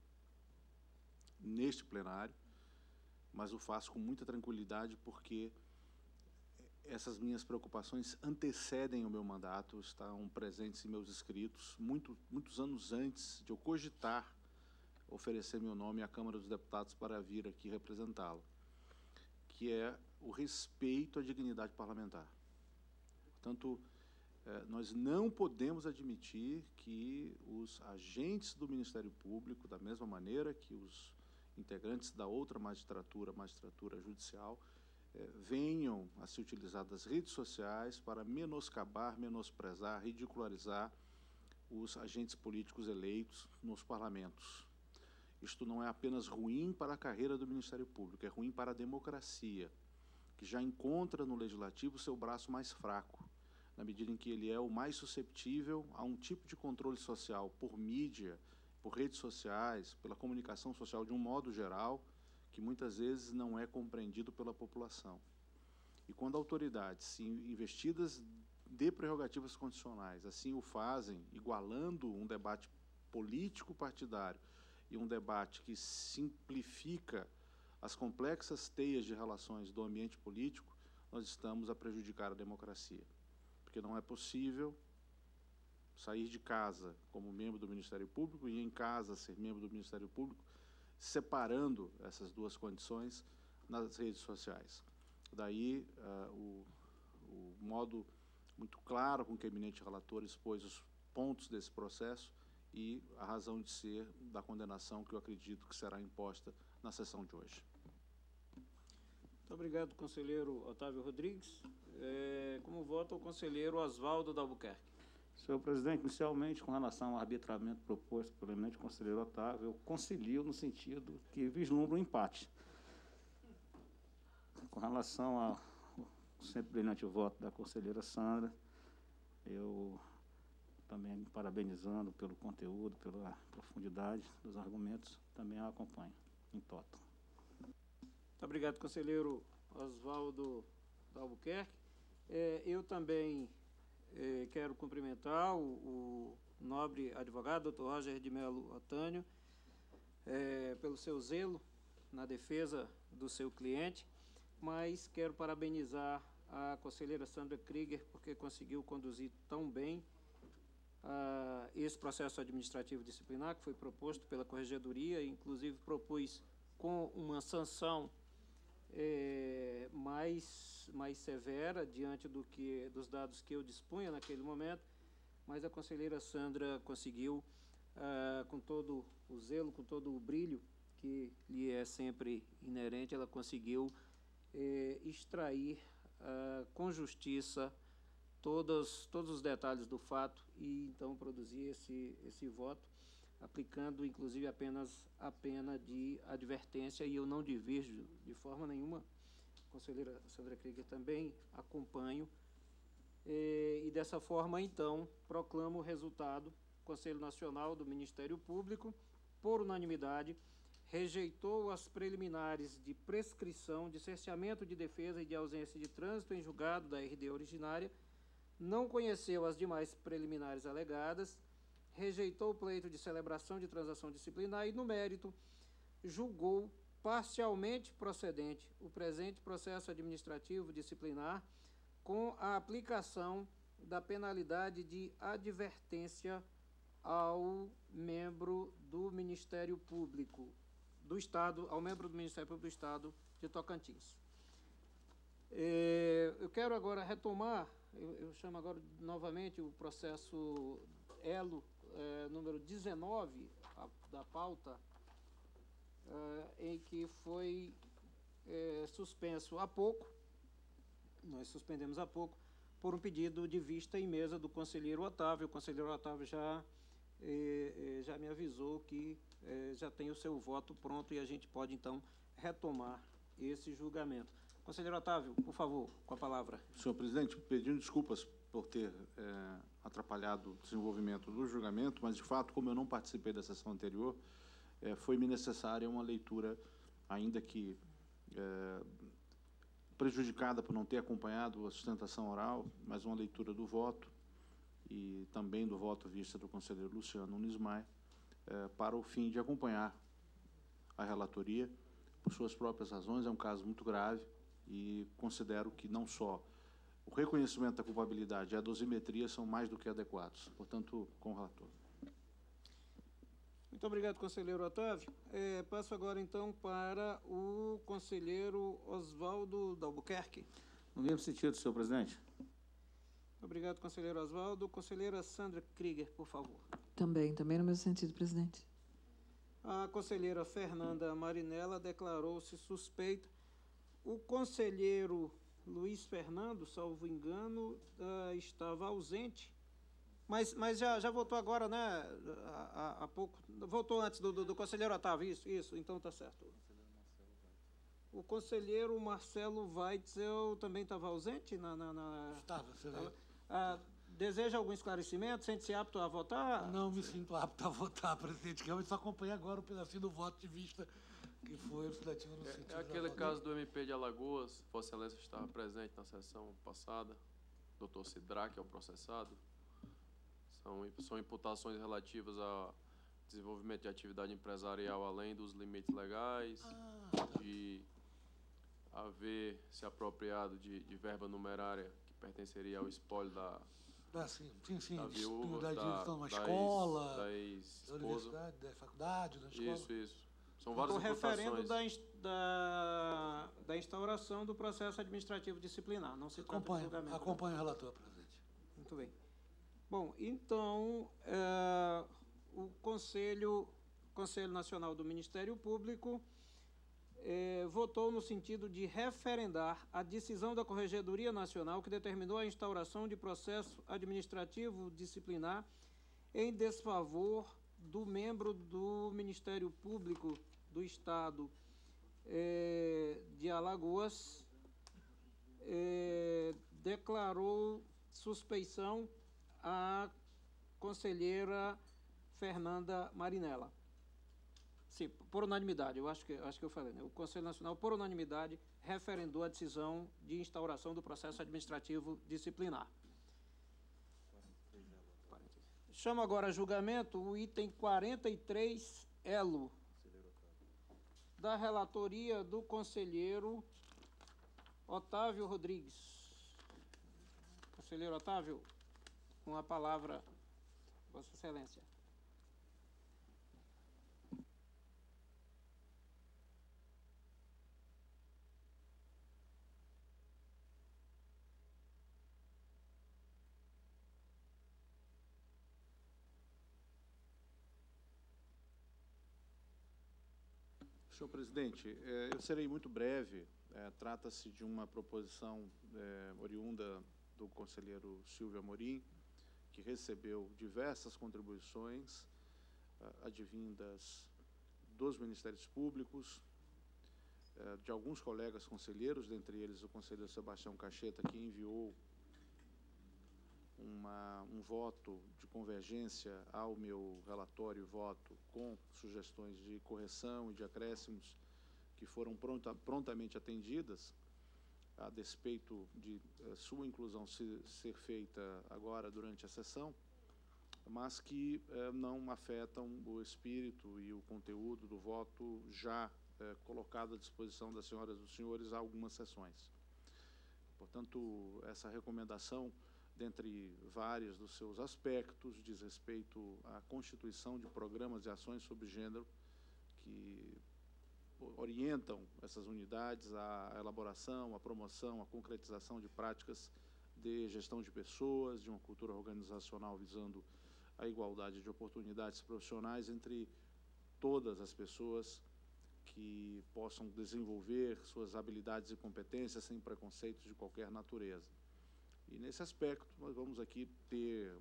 neste plenário, mas o faço com muita tranquilidade porque essas minhas preocupações antecedem o meu mandato, estão presentes em meus escritos, muitos anos antes de eu cogitar oferecer meu nome à Câmara dos Deputados para vir aqui representá-la, que é o respeito à dignidade parlamentar. Portanto, nós não podemos admitir que os agentes do Ministério Público, da mesma maneira que os integrantes da outra magistratura judicial, venham a se utilizar das redes sociais para menoscabar, menosprezar, ridicularizar os agentes políticos eleitos nos parlamentos. Isto não é apenas ruim para a carreira do Ministério Público, é ruim para a democracia, que já encontra no Legislativo seu braço mais fraco, na medida em que ele é o mais suscetível a um tipo de controle social por mídia, por redes sociais, pela comunicação social de um modo geral, que muitas vezes não é compreendido pela população. E quando autoridades investidas de prerrogativas constitucionais assim o fazem, igualando um debate político partidário e um debate que simplifica as complexas teias de relações do ambiente político, nós estamos a prejudicar a democracia. Porque não é possível sair de casa como membro do Ministério Público e em casa ser membro do Ministério Público, separando essas duas condições nas redes sociais. Daí o modo muito claro com que a eminente relatora expôs os pontos desse processo e a razão de ser da condenação que eu acredito que será imposta na sessão de hoje. Muito obrigado, conselheiro Otávio Rodrigues. Como vota o conselheiro Oswaldo Dalbuquerque? Senhor presidente, inicialmente, com relação ao arbitramento proposto pelo eminente conselheiro Otávio, eu concilio no sentido que vislumbra um empate. Com relação ao sempre brilhante voto da conselheira Sandra, eu também me parabenizando pelo conteúdo, pela profundidade dos argumentos, também a acompanho em toto. Muito obrigado, conselheiro Oswaldo Dalbuquerque. Eu também quero cumprimentar o nobre advogado, doutor Roger de Mello Otânio, pelo seu zelo na defesa do seu cliente, mas quero parabenizar a conselheira Sandra Krieger, porque conseguiu conduzir tão bem esse processo administrativo disciplinar que foi proposto pela Corregedoria, inclusive propus com uma sanção mais severa diante dos dados que eu dispunha naquele momento, mas a conselheira Sandra conseguiu, com todo o zelo, com todo o brilho que lhe é sempre inerente, ela conseguiu extrair com justiça todos os detalhes do fato e então produzir esse voto, aplicando inclusive apenas a pena de advertência, e eu não divirjo de forma nenhuma. A conselheira Sandra Krieger também acompanho e dessa forma, então, proclamo o resultado. O Conselho Nacional do Ministério Público, por unanimidade, rejeitou as preliminares de prescrição, de cerceamento de defesa e de ausência de trânsito em julgado da RD originária, não conheceu as demais preliminares alegadas, rejeitou o pleito de celebração de transação disciplinar e, no mérito, julgou parcialmente procedente o presente processo administrativo disciplinar com a aplicação da penalidade de advertência ao membro do Ministério Público do Estado, ao membro do Ministério Público do Estado de Tocantins. Eu quero agora retomar, eu chamo agora novamente o processo ELO número 19 da pauta, em que foi suspenso há pouco, nós suspendemos há pouco, por um pedido de vista em mesa do conselheiro Otávio. O conselheiro Otávio já me avisou que já tem o seu voto pronto e a gente pode, então, retomar esse julgamento. Conselheiro Otávio, por favor, com a palavra. Senhor presidente, pedindo desculpas por ter atrapalhado o desenvolvimento do julgamento, mas, de fato, como eu não participei da sessão anterior, foi-me necessária uma leitura, ainda que prejudicada por não ter acompanhado a sustentação oral, mas uma leitura do voto e também do voto à vista do conselheiro Luciano Nunes Maia, para o fim de acompanhar a relatoria por suas próprias razões. É um caso muito grave e considero que não só o reconhecimento da culpabilidade e a dosimetria são mais do que adequados. Portanto, com o relator. Muito obrigado, conselheiro Otávio. Passo agora, então, para o conselheiro Oswaldo Dalbuquerque. No mesmo sentido, senhor presidente. Obrigado, conselheiro Oswaldo. Conselheira Sandra Krieger, por favor. Também no mesmo sentido, presidente. A conselheira Fernanda Marinella declarou-se suspeita. O conselheiro Luiz Fernando, salvo engano, estava ausente, mas já voltou agora, né? Há pouco. Voltou antes do conselheiro Otávio, isso, então está certo. O conselheiro Marcelo Weitzel também estava ausente? Estava, excelente. Deseja algum esclarecimento? Sente-se apto a votar? Não me sinto apto a votar, presidente, que eu só acompanhei agora o pedacinho do voto de vista que foi elucidativo no sentido. É aquele caso do MP de Alagoas, Vossa Excelência estava presente na sessão passada, doutor Sidraque é o processado. São imputações relativas ao desenvolvimento de atividade empresarial além dos limites legais, de haver se apropriado de verba numerária que pertenceria ao espólio da viúva, da uma escola, da universidade, da faculdade, da escola. Isso. São várias imputações. Referendo da instauração do processo administrativo disciplinar. Não se trata de julgamento. Acompanho o relator, presidente. Muito bem. Bom, então, o Conselho Nacional do Ministério Público votou no sentido de referendar a decisão da Corregedoria Nacional que determinou a instauração de processo administrativo disciplinar em desfavor do membro do Ministério Público do Estado de Alagoas, declarou suspeição a conselheira Fernanda Marinella. Sim, por unanimidade, eu acho que eu falei, né? O Conselho Nacional, por unanimidade, referendou a decisão de instauração do processo administrativo disciplinar. Chamo agora a julgamento o item 43, elo, da relatoria do conselheiro Otávio Rodrigues. Conselheiro Otávio, com a palavra, Vossa Excelência. Senhor presidente, eu serei muito breve. Trata-se de uma proposição oriunda do conselheiro Silvio Amorim, que recebeu diversas contribuições advindas dos Ministérios Públicos, de alguns colegas conselheiros, dentre eles o conselheiro Sebastião Cacheta, que enviou um voto de convergência ao meu relatório e voto com sugestões de correção e de acréscimos que foram prontamente atendidas, a despeito de sua inclusão ser feita agora durante a sessão, mas que não afetam o espírito e o conteúdo do voto já colocado à disposição das senhoras e dos senhores há algumas sessões. Portanto, essa recomendação, dentre vários dos seus aspectos, diz respeito à constituição de programas e ações sobre gênero que orientam essas unidades à elaboração, à promoção, à concretização de práticas de gestão de pessoas, de uma cultura organizacional visando a igualdade de oportunidades profissionais entre todas as pessoas que possam desenvolver suas habilidades e competências sem preconceitos de qualquer natureza. E, nesse aspecto, nós vamos aqui ter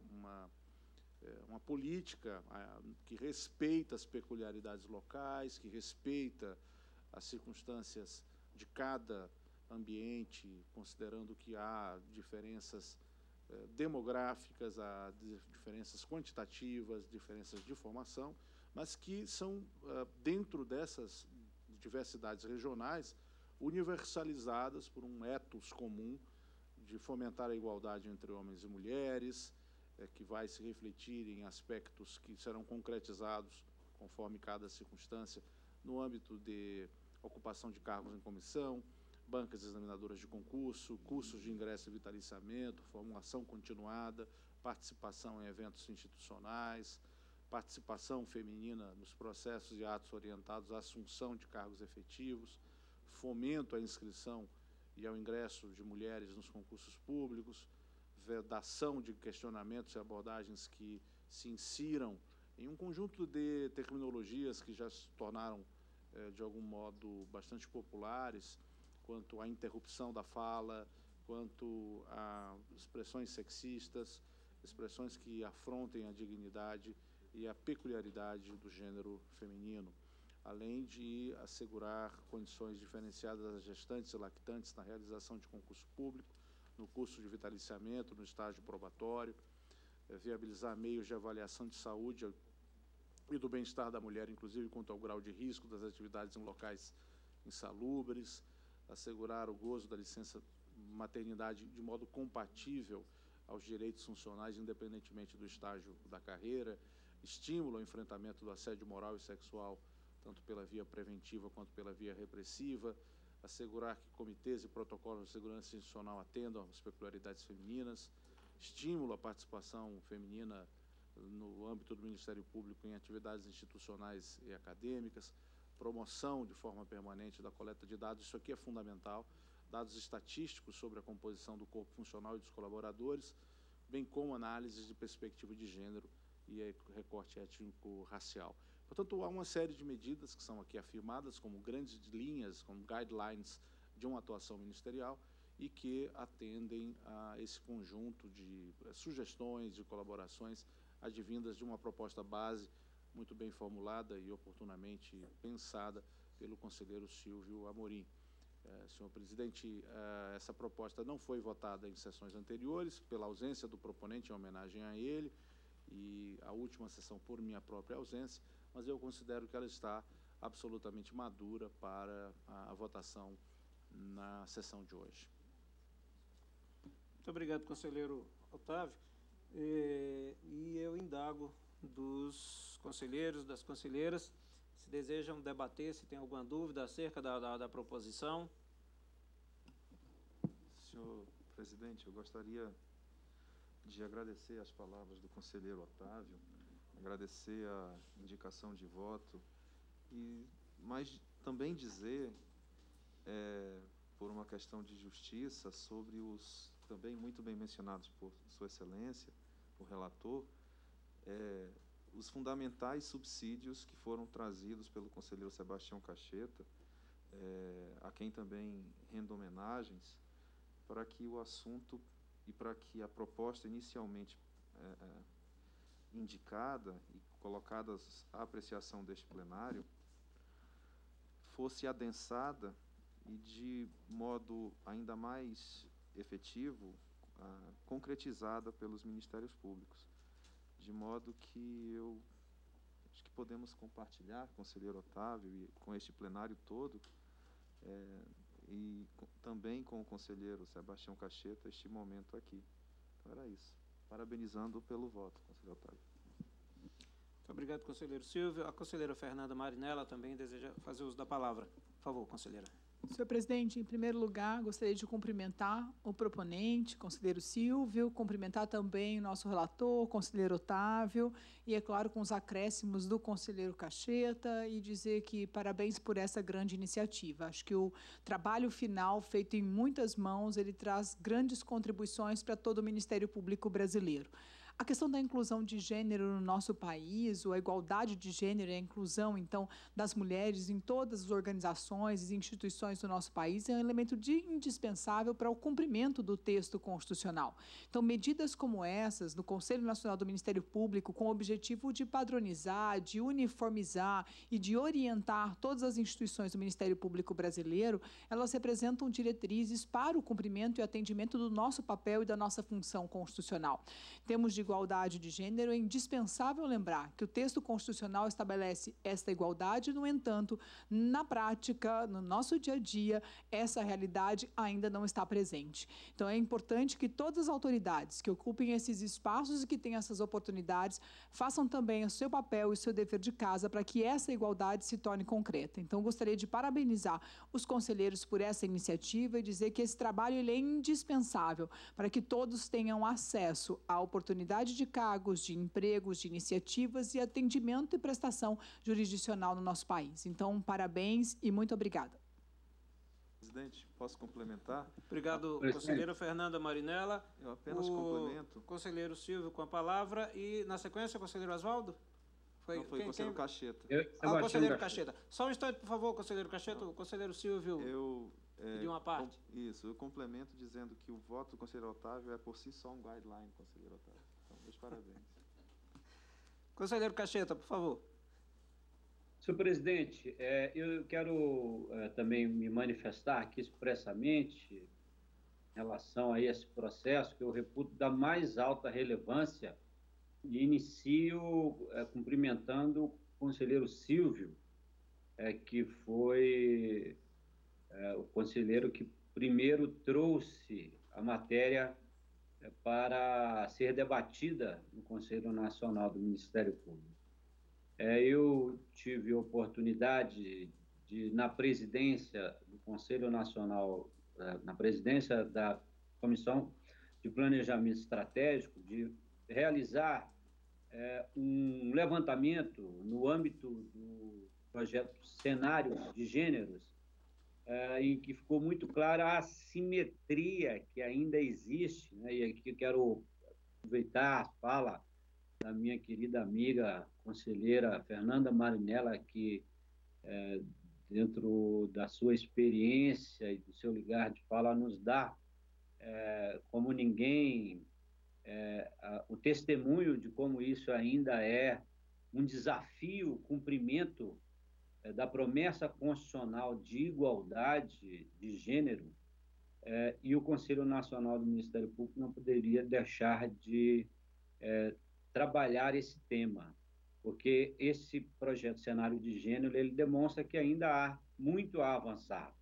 uma política que respeita as peculiaridades locais, que respeita as circunstâncias de cada ambiente, considerando que há diferenças demográficas, há diferenças quantitativas, diferenças de formação, mas que são, dentro dessas diversidades regionais, universalizadas por um ethos comum de fomentar a igualdade entre homens e mulheres, que vai se refletir em aspectos que serão concretizados, conforme cada circunstância, no âmbito de ocupação de cargos em comissão, bancas examinadoras de concurso, cursos de ingresso e vitaliciamento, formulação continuada, participação em eventos institucionais, participação feminina nos processos e atos orientados à assunção de cargos efetivos, fomento à inscrição e ao ingresso de mulheres nos concursos públicos, vedação de questionamentos e abordagens que se insiram em um conjunto de terminologias que já se tornaram, de algum modo, bastante populares, quanto à interrupção da fala, quanto a expressões sexistas, expressões que afrontem a dignidade e a peculiaridade do gênero feminino, além de assegurar condições diferenciadas às gestantes e lactantes na realização de concurso público, no curso de vitaliciamento, no estágio probatório, viabilizar meios de avaliação de saúde e do bem-estar da mulher, inclusive quanto ao grau de risco das atividades em locais insalubres, assegurar o gozo da licença maternidade de modo compatível aos direitos funcionais, independentemente do estágio da carreira, estímulo ao enfrentamento do assédio moral e sexual, tanto pela via preventiva quanto pela via repressiva, assegurar que comitês e protocolos de segurança institucional atendam às peculiaridades femininas, estímulo à participação feminina no âmbito do Ministério Público em atividades institucionais e acadêmicas, promoção de forma permanente da coleta de dados, isso aqui é fundamental, dados estatísticos sobre a composição do corpo funcional e dos colaboradores, bem como análise de perspectiva de gênero e recorte étnico-racial. Portanto, há uma série de medidas que são aqui afirmadas como grandes linhas, como guidelines de uma atuação ministerial e que atendem a esse conjunto de sugestões, de colaborações advindas de uma proposta base muito bem formulada e oportunamente pensada pelo conselheiro Silvio Amorim. Senhor presidente, essa proposta não foi votada em sessões anteriores, pela ausência do proponente em homenagem a ele, e a última sessão por minha própria ausência, mas eu considero que ela está absolutamente madura para a votação na sessão de hoje. Muito obrigado, conselheiro Otávio. E eu indago dos conselheiros, das conselheiras, se desejam debater, se tem alguma dúvida acerca da proposição. Senhor presidente, eu gostaria de agradecer as palavras do conselheiro Otávio, agradecer a indicação de voto, mas também dizer, por uma questão de justiça, sobre os também muito bem mencionados por Sua Excelência, o relator, os fundamentais subsídios que foram trazidos pelo conselheiro Sebastião Cacheta, a quem também rendo homenagens, para que o assunto e para que a proposta inicialmente indicada e colocada à apreciação deste plenário fosse adensada e de modo ainda mais efetivo, concretizada pelos Ministérios Públicos. De modo que eu acho que podemos compartilhar, conselheiro Otávio, e com este plenário todo, também com o conselheiro Sebastião Cacheta, este momento aqui. Então, era isso. Parabenizando pelo voto, conselheiro Otávio. Muito obrigado, conselheiro Silvio. A conselheira Fernanda Marinella também deseja fazer uso da palavra. Por favor, conselheira. Senhor presidente, em primeiro lugar, gostaria de cumprimentar o proponente, conselheiro Silvio, cumprimentar também o nosso relator, conselheiro Otávio, e, é claro, com os acréscimos do conselheiro Cacheta, e dizer que parabéns por essa grande iniciativa. Acho que o trabalho final, feito em muitas mãos, ele traz grandes contribuições para todo o Ministério Público brasileiro. A questão da inclusão de gênero no nosso país, ou a igualdade de gênero e a inclusão, então, das mulheres em todas as organizações e instituições do nosso país é um elemento indispensável para o cumprimento do texto constitucional. Então, medidas como essas, no Conselho Nacional do Ministério Público, com o objetivo de padronizar, de uniformizar e de orientar todas as instituições do Ministério Público brasileiro, elas representam diretrizes para o cumprimento e atendimento do nosso papel e da nossa função constitucional. Temos de igualdade de gênero, é indispensável lembrar que o texto constitucional estabelece esta igualdade, no entanto, na prática, no nosso dia a dia, essa realidade ainda não está presente. Então, é importante que todas as autoridades que ocupem esses espaços e que tenham essas oportunidades façam também o seu papel e o seu dever de casa para que essa igualdade se torne concreta. Então, gostaria de parabenizar os conselheiros por essa iniciativa e dizer que esse trabalho ele é indispensável para que todos tenham acesso à oportunidade de cargos, de empregos, de iniciativas e atendimento e prestação jurisdicional no nosso país. Então, parabéns e muito obrigada. Presidente, posso complementar? Obrigado, conselheira Fernanda Marinella. Eu apenas complemento. Conselheiro Silvio com a palavra e, na sequência, o conselheiro Oswaldo? Não, foi o conselheiro Cacheta. O conselheiro Cacheta. Só um instante, por favor, conselheiro Cacheta. O conselheiro Silvio pediu uma parte. Isso, eu complemento dizendo que o voto do conselheiro Otávio é por si só um guideline, conselheiro Otávio. Então, meus parabéns. Conselheiro Cacheta, por favor. Senhor presidente, eu quero também me manifestar aqui expressamente em relação a esse processo que eu reputo da mais alta relevância e inicio cumprimentando o conselheiro Silvio, que foi o conselheiro que primeiro trouxe a matéria para ser debatida no Conselho Nacional do Ministério Público. Eu tive a oportunidade de, na presidência do Conselho Nacional, na presidência da Comissão de Planejamento Estratégico, de realizar um levantamento no âmbito do projeto Cenário de Gêneros, em que ficou muito clara a assimetria que ainda existe, né? E aqui eu quero aproveitar a fala da minha querida amiga conselheira Fernanda Marinella, que, dentro da sua experiência e do seu lugar de fala, nos dá, como ninguém, o testemunho de como isso ainda é um desafio, o cumprimento da promessa constitucional de igualdade de gênero, e o Conselho Nacional do Ministério Público não poderia deixar de trabalhar esse tema, porque esse projeto Cenário de Gênero ele demonstra que ainda há muito a avançar.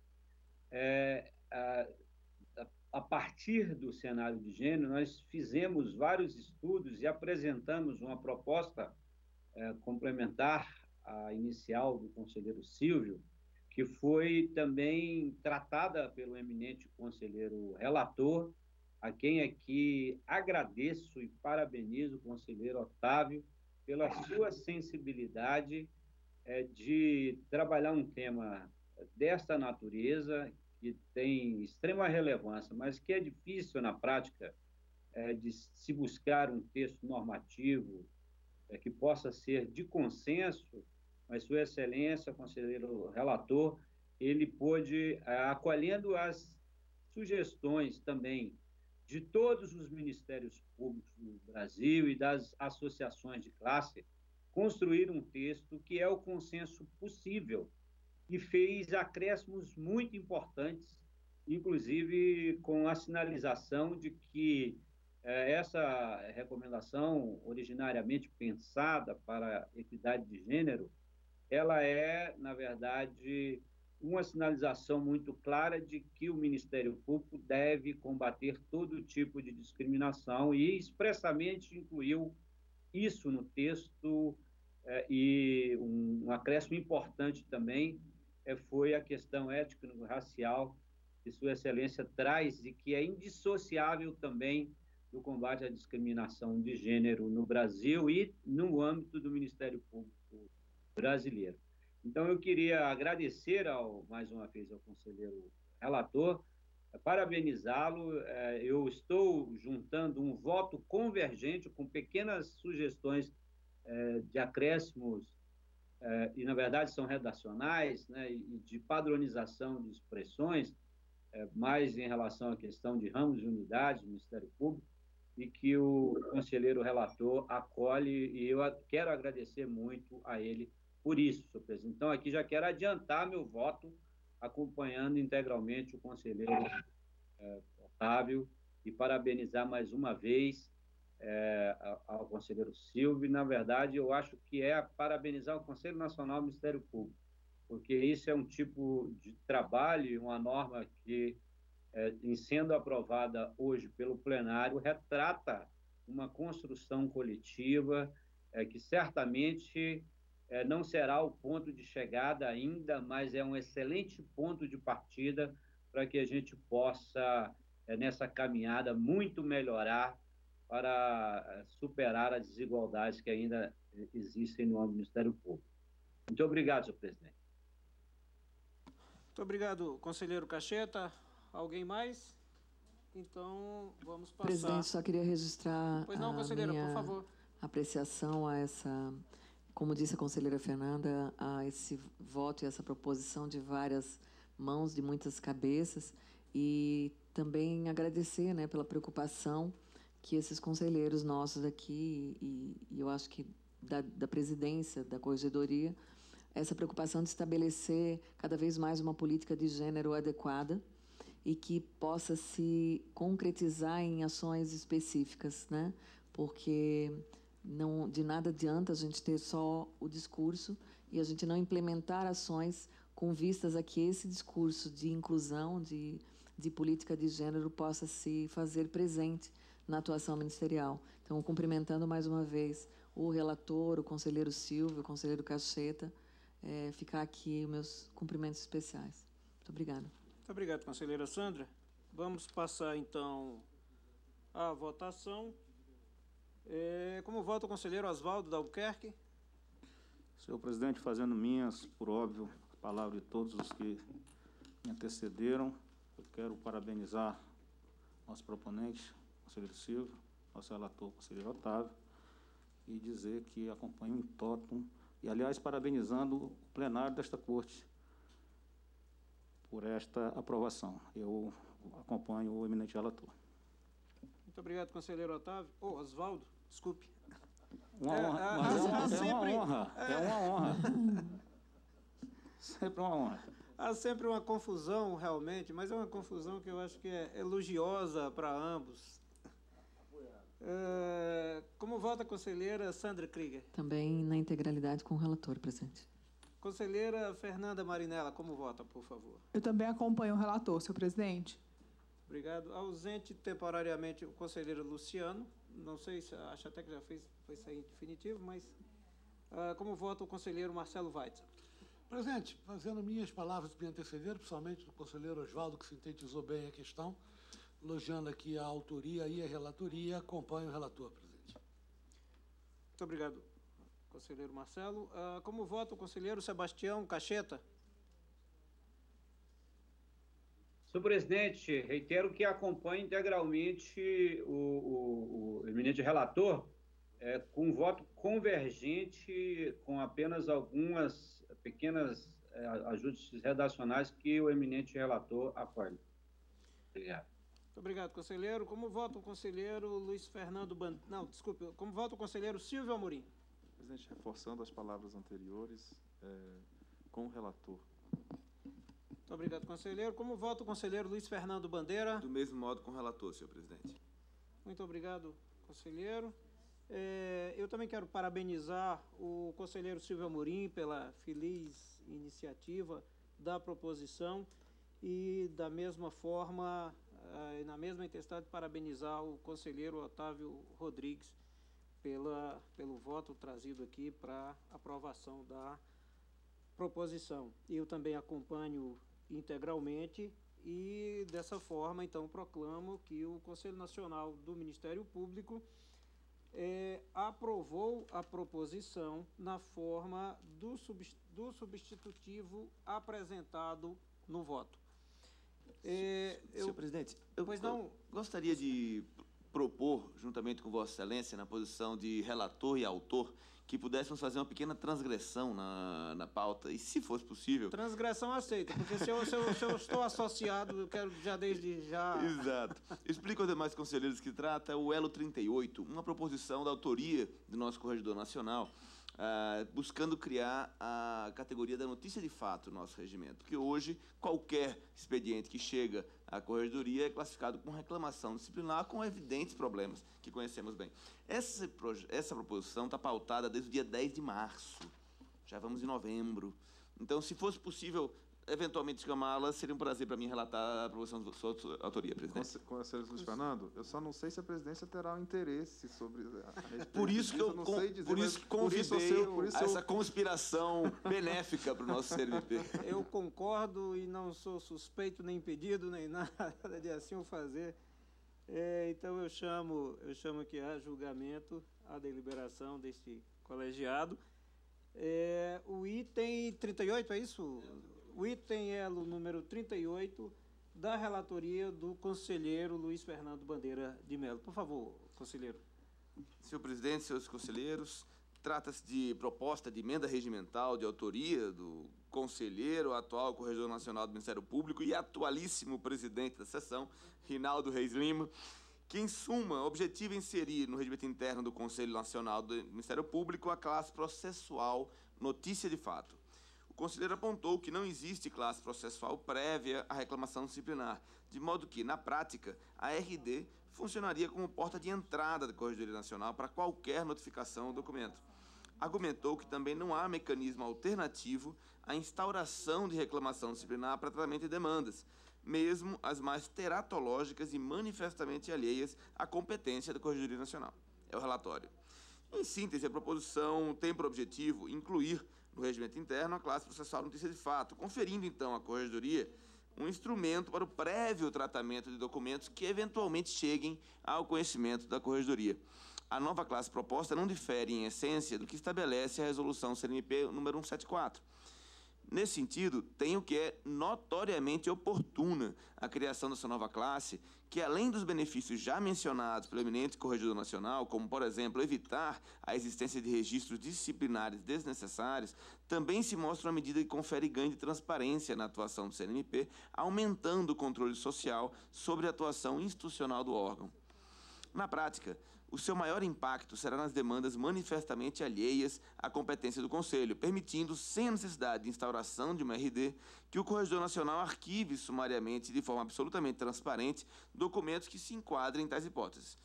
A partir do cenário de gênero, nós fizemos vários estudos e apresentamos uma proposta complementar à inicial do conselheiro Silvio, que foi também tratada pelo eminente conselheiro relator, a quem aqui agradeço e parabenizo o conselheiro Otávio pela sua sensibilidade de trabalhar um tema desta natureza, que tem extrema relevância, mas que é difícil na prática de se buscar um texto normativo que possa ser de consenso, mas Sua Excelência, conselheiro relator, ele pôde, acolhendo as sugestões também de todos os ministérios públicos do Brasil e das associações de classe, construir um texto que é o consenso possível e fez acréscimos muito importantes inclusive com a sinalização de que essa recomendação, originariamente pensada para a equidade de gênero, ela é, na verdade, uma sinalização muito clara de que o Ministério Público deve combater todo tipo de discriminação e expressamente incluiu isso no texto, e um acréscimo importante também foi a questão étnico-racial que Sua Excelência traz e que é indissociável também do combate à discriminação de gênero no Brasil e no âmbito do Ministério Público brasileiro. Então, eu queria agradecer mais uma vez ao conselheiro relator, parabenizá-lo. Eu estou juntando um voto convergente com pequenas sugestões de acréscimos, e, na verdade, são redacionais, né, e de padronização de expressões, mais em relação à questão de ramos de unidade do Ministério Público, e que o conselheiro relator acolhe, e eu quero agradecer muito a ele por isso, senhor presidente. Então, aqui já quero adiantar meu voto, acompanhando integralmente o conselheiro Otávio, e parabenizar mais uma vez ao conselheiro Silvio. Na verdade, eu acho que parabenizar o Conselho Nacional do Ministério Público, porque isso é um tipo de trabalho, uma norma que, em sendo aprovada hoje pelo plenário, retrata uma construção coletiva que certamente não será o ponto de chegada ainda, mas é um excelente ponto de partida para que a gente possa, nessa caminhada, muito melhorar para superar as desigualdades que ainda existem no âmbito do Ministério Público. Muito obrigado, senhor presidente. Muito obrigado, conselheiro Cacheta. Alguém mais? Então, vamos passar. Presidente, só queria registrar pois não, conselheira, minha por favor. apreciação a essa, como disse a conselheira Fernanda, a esse voto e essa proposição de várias mãos, de muitas cabeças, e também agradecer, né, pela preocupação que esses conselheiros nossos aqui, e eu acho que da presidência, da corregedoria, essa preocupação de estabelecer cada vez mais uma política de gênero adequada e que possa se concretizar em ações específicas, né? Porque não, de nada adianta a gente ter só o discurso e a gente não implementar ações com vistas a que esse discurso de inclusão, de política de gênero possa se fazer presente na atuação ministerial. Então, cumprimentando mais uma vez o relator, o conselheiro Silvio, o conselheiro Cacheta, ficar aqui os meus cumprimentos especiais. Muito obrigada. Muito obrigado, conselheira Sandra. Vamos passar, então, à votação. Como vota o conselheiro Oswaldo da Albuquerque? Senhor presidente, fazendo minhas, por óbvio, as palavras de todos os que me antecederam, eu quero parabenizar nosso proponente, conselheiro Silvio, nosso relator, conselheiro Otávio, e dizer que acompanho em totum, e, aliás, parabenizando o plenário desta Corte por esta aprovação. Eu acompanho o eminente relator. Muito obrigado, conselheiro Otávio. Oswaldo, desculpe. Uma honra, mas é uma honra. É uma honra. Sempre uma honra. Há sempre uma confusão, realmente, mas é uma confusão que eu acho que é elogiosa para ambos. Como vota a conselheira Sandra Krieger? Também na integralidade com o relator, presidente. Conselheira Fernanda Marinella, como vota, por favor? Eu também acompanho o relator, senhor presidente. Obrigado. Ausente temporariamente o conselheiro Luciano. Não sei se acho até que já foi sair em definitivo, mas como vota o conselheiro Marcelo Weitzer? Presidente, fazendo minhas palavras que me antecederam, principalmente do conselheiro Oswaldo, que sintetizou bem a questão, elogiando aqui a autoria e a relatoria, acompanho o relator, presidente. Muito obrigado, conselheiro Marcelo. Como vota o conselheiro Sebastião Cacheta? Senhor presidente, reitero que acompanho integralmente o eminente relator, com voto convergente, com apenas algumas pequenas ajustes redacionais que o eminente relator acolhe. Obrigado. Muito obrigado, conselheiro. Como vota o conselheiro Luiz Fernando como vota o conselheiro Silvio Amorim? Presidente, reforçando as palavras anteriores, com o relator. Muito Muito obrigado, conselheiro. Como vota o conselheiro Luiz Fernando Bandeira? Do mesmo modo com o relator, senhor presidente. Muito obrigado, conselheiro. Eu também quero parabenizar o conselheiro Silvio Amorim pela feliz iniciativa da proposição e, da mesma forma, na mesma intensidade, parabenizar o conselheiro Otávio Rodrigues pelo voto trazido aqui para aprovação da proposição. Eu também acompanho integralmente e, dessa forma, então, proclamo que o Conselho Nacional do Ministério Público aprovou a proposição na forma do substitutivo apresentado no voto. Senhor presidente, eu gostaria de propor, juntamente com Vossa Excelência, na posição de relator e autor, que pudéssemos fazer uma pequena transgressão na pauta, e, se fosse possível... Transgressão aceita, porque se eu estou associado, eu quero já desde já... Exato. Explico aos demais conselheiros que trata o Elo 38, uma proposição da autoria do nosso Corregedor Nacional, buscando criar a categoria da notícia de fato no nosso regimento, porque hoje qualquer expediente que chega à corregedoria é classificado como reclamação disciplinar com evidentes problemas que conhecemos bem. Essa proposição está pautada desde o dia 10 de março, já vamos em novembro. Então, se fosse possível eventualmente chamá-la, seria um prazer para mim relatar a proposição de sua autoria, presidente. Conselheiro Luiz Fernando, eu só não sei se a presidência terá um interesse sobre a respeito por isso que eu não sei dizer, por isso que convidei essa conspiração benéfica para o nosso CNMP. Eu concordo e não sou suspeito, nem impedido, nem nada de assim o fazer. Então eu chamo aqui a julgamento, a deliberação deste colegiado. O item 38, é isso? O item Elo número 38 da relatoria do conselheiro Luiz Fernando Bandeira de Mello. Por favor, conselheiro. Senhor presidente, senhores conselheiros, trata-se de proposta de emenda regimental de autoria do conselheiro, atual Corregedor Nacional do Ministério Público e atualíssimo presidente da sessão, Rinaldo Reis Lima, que, em suma, objetiva inserir no regimento interno do Conselho Nacional do Ministério Público a classe processual notícia de fato. O conselheiro apontou que não existe classe processual prévia à reclamação disciplinar, de modo que, na prática, a RD funcionaria como porta de entrada da Corregedoria Nacional para qualquer notificação ou documento. Argumentou que também não há mecanismo alternativo à instauração de reclamação disciplinar para tratamento de demandas, mesmo as mais teratológicas e manifestamente alheias à competência da Corregedoria Nacional. É o relatório. Em síntese, a proposição tem por objetivo incluir no regimento interno a classe processual notícia de fato, conferindo, então, à Corregedoria um instrumento para o prévio tratamento de documentos que eventualmente cheguem ao conhecimento da Corregedoria. A nova classe proposta não difere, em essência, do que estabelece a resolução CNMP número 174. Nesse sentido, tenho que é notoriamente oportuna a criação dessa nova classe, que, além dos benefícios já mencionados pelo eminente Corregedor Nacional, como, por exemplo, evitar a existência de registros disciplinares desnecessários, também se mostra uma medida que confere ganho de transparência na atuação do CNMP, aumentando o controle social sobre a atuação institucional do órgão. Na prática, o seu maior impacto será nas demandas manifestamente alheias à competência do Conselho, permitindo, sem a necessidade de instauração de uma RD, que o Corregedor Nacional arquive sumariamente e de forma absolutamente transparente documentos que se enquadrem em tais hipóteses.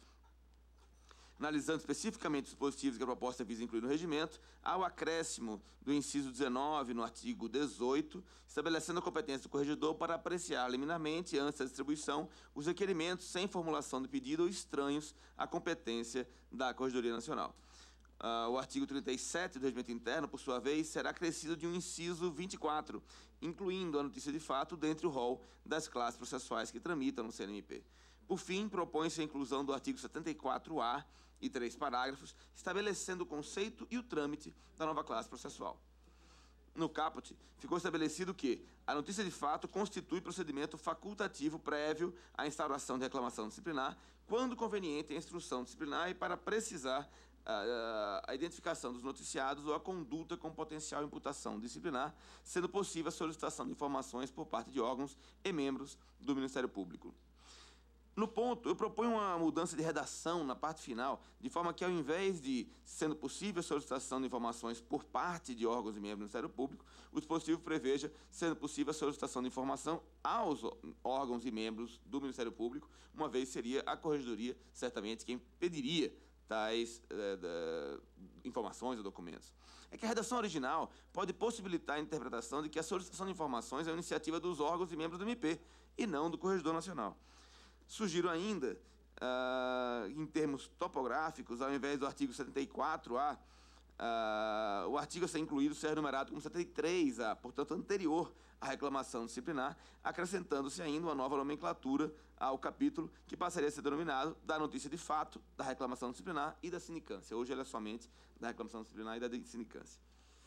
Analisando especificamente os dispositivos que a proposta visa incluir no regimento, há o acréscimo do inciso 19 no artigo 18, estabelecendo a competência do corregedor para apreciar liminarmente, antes da distribuição, os requerimentos sem formulação de pedido ou estranhos à competência da Corregedoria Nacional. O artigo 37 do regimento interno, por sua vez, será acrescido de um inciso 24, incluindo a notícia de fato dentre o rol das classes processuais que tramitam no CNMP. Por fim, propõe-se a inclusão do artigo 74-A e 3 parágrafos, estabelecendo o conceito e o trâmite da nova classe processual. No caput, ficou estabelecido que a notícia de fato constitui procedimento facultativo prévio à instauração de reclamação disciplinar, quando conveniente a instrução disciplinar e para precisar a identificação dos noticiados ou a conduta com potencial imputação disciplinar, sendo possível a solicitação de informações por parte de órgãos e membros do Ministério Público. No ponto, eu proponho uma mudança de redação na parte final, de forma que, ao invés de, sendo possível a solicitação de informações por parte de órgãos e membros do Ministério Público, o dispositivo preveja, sendo possível a solicitação de informação aos órgãos e membros do Ministério Público, uma vez seria a Corregedoria, certamente, quem pediria tais informações ou documentos. É que a redação original pode possibilitar a interpretação de que a solicitação de informações é uma iniciativa dos órgãos e membros do MP, e não do Corregedor Nacional. Sugiro ainda, em termos topográficos, ao invés do artigo 74A, o artigo a ser incluído ser numerado como 73A, portanto, anterior à reclamação disciplinar, acrescentando-se ainda uma nova nomenclatura ao capítulo, que passaria a ser denominado da notícia de fato, da reclamação disciplinar e da sindicância. Hoje ela é somente da reclamação disciplinar e da sindicância.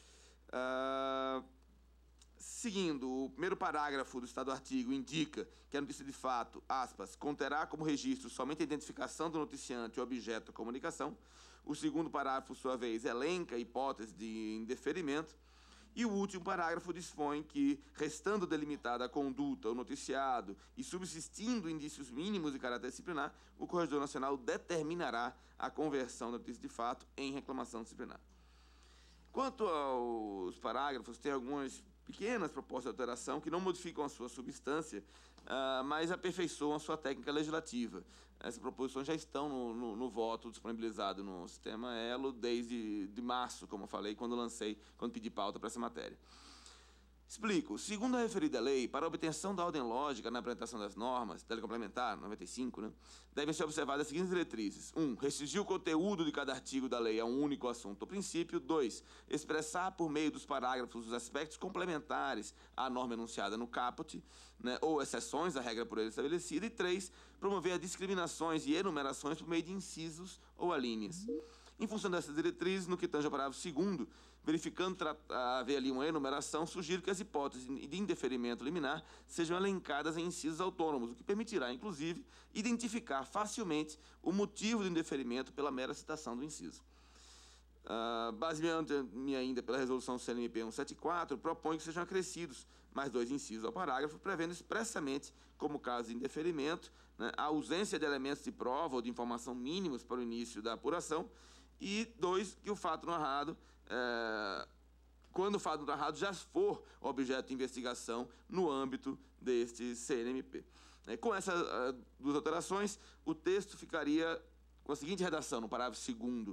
Seguindo, o primeiro parágrafo do estado do artigo indica que a notícia de fato, aspas, conterá como registro somente a identificação do noticiante e objeto da comunicação. O segundo parágrafo, por sua vez, elenca a hipótese de indeferimento. E o último parágrafo dispõe que, restando delimitada a conduta, o noticiado e subsistindo indícios mínimos de caráter disciplinar, o Corregedor Nacional determinará a conversão da notícia de fato em reclamação disciplinar. Quanto aos parágrafos, tem algumas pequenas propostas de alteração que não modificam a sua substância, mas aperfeiçoam a sua técnica legislativa. Essas proposições já estão no voto disponibilizado no sistema Elo desde março, como eu falei, quando pedi pauta para essa matéria. Explico. Segundo a referida lei, para a obtenção da ordem lógica na apresentação das normas, da lei complementar, 95, devem ser observadas as seguintes diretrizes. 1. Restringir o conteúdo de cada artigo da lei a um único assunto ou princípio. 2. Expressar por meio dos parágrafos os aspectos complementares à norma enunciada no caput, ou exceções à regra por ele estabelecida. E 3. Promover as discriminações e enumerações por meio de incisos ou alíneas. Em função dessas diretrizes, no que tange ao parágrafo 2º, verificando haver ali uma enumeração, sugiro que as hipóteses de indeferimento liminar sejam elencadas em incisos autônomos, o que permitirá, inclusive, identificar facilmente o motivo do indeferimento pela mera citação do inciso. Baseando-me ainda pela resolução CNMP 174, proponho que sejam acrescidos mais 2 incisos ao parágrafo, prevendo expressamente, como caso de indeferimento, a ausência de elementos de prova ou de informação mínimos para o início da apuração, e 2, que o fato narrado, quando o fato narrado já for objeto de investigação no âmbito deste CNMP. Com essas 2 alterações, o texto ficaria com a seguinte redação, no parágrafo 2º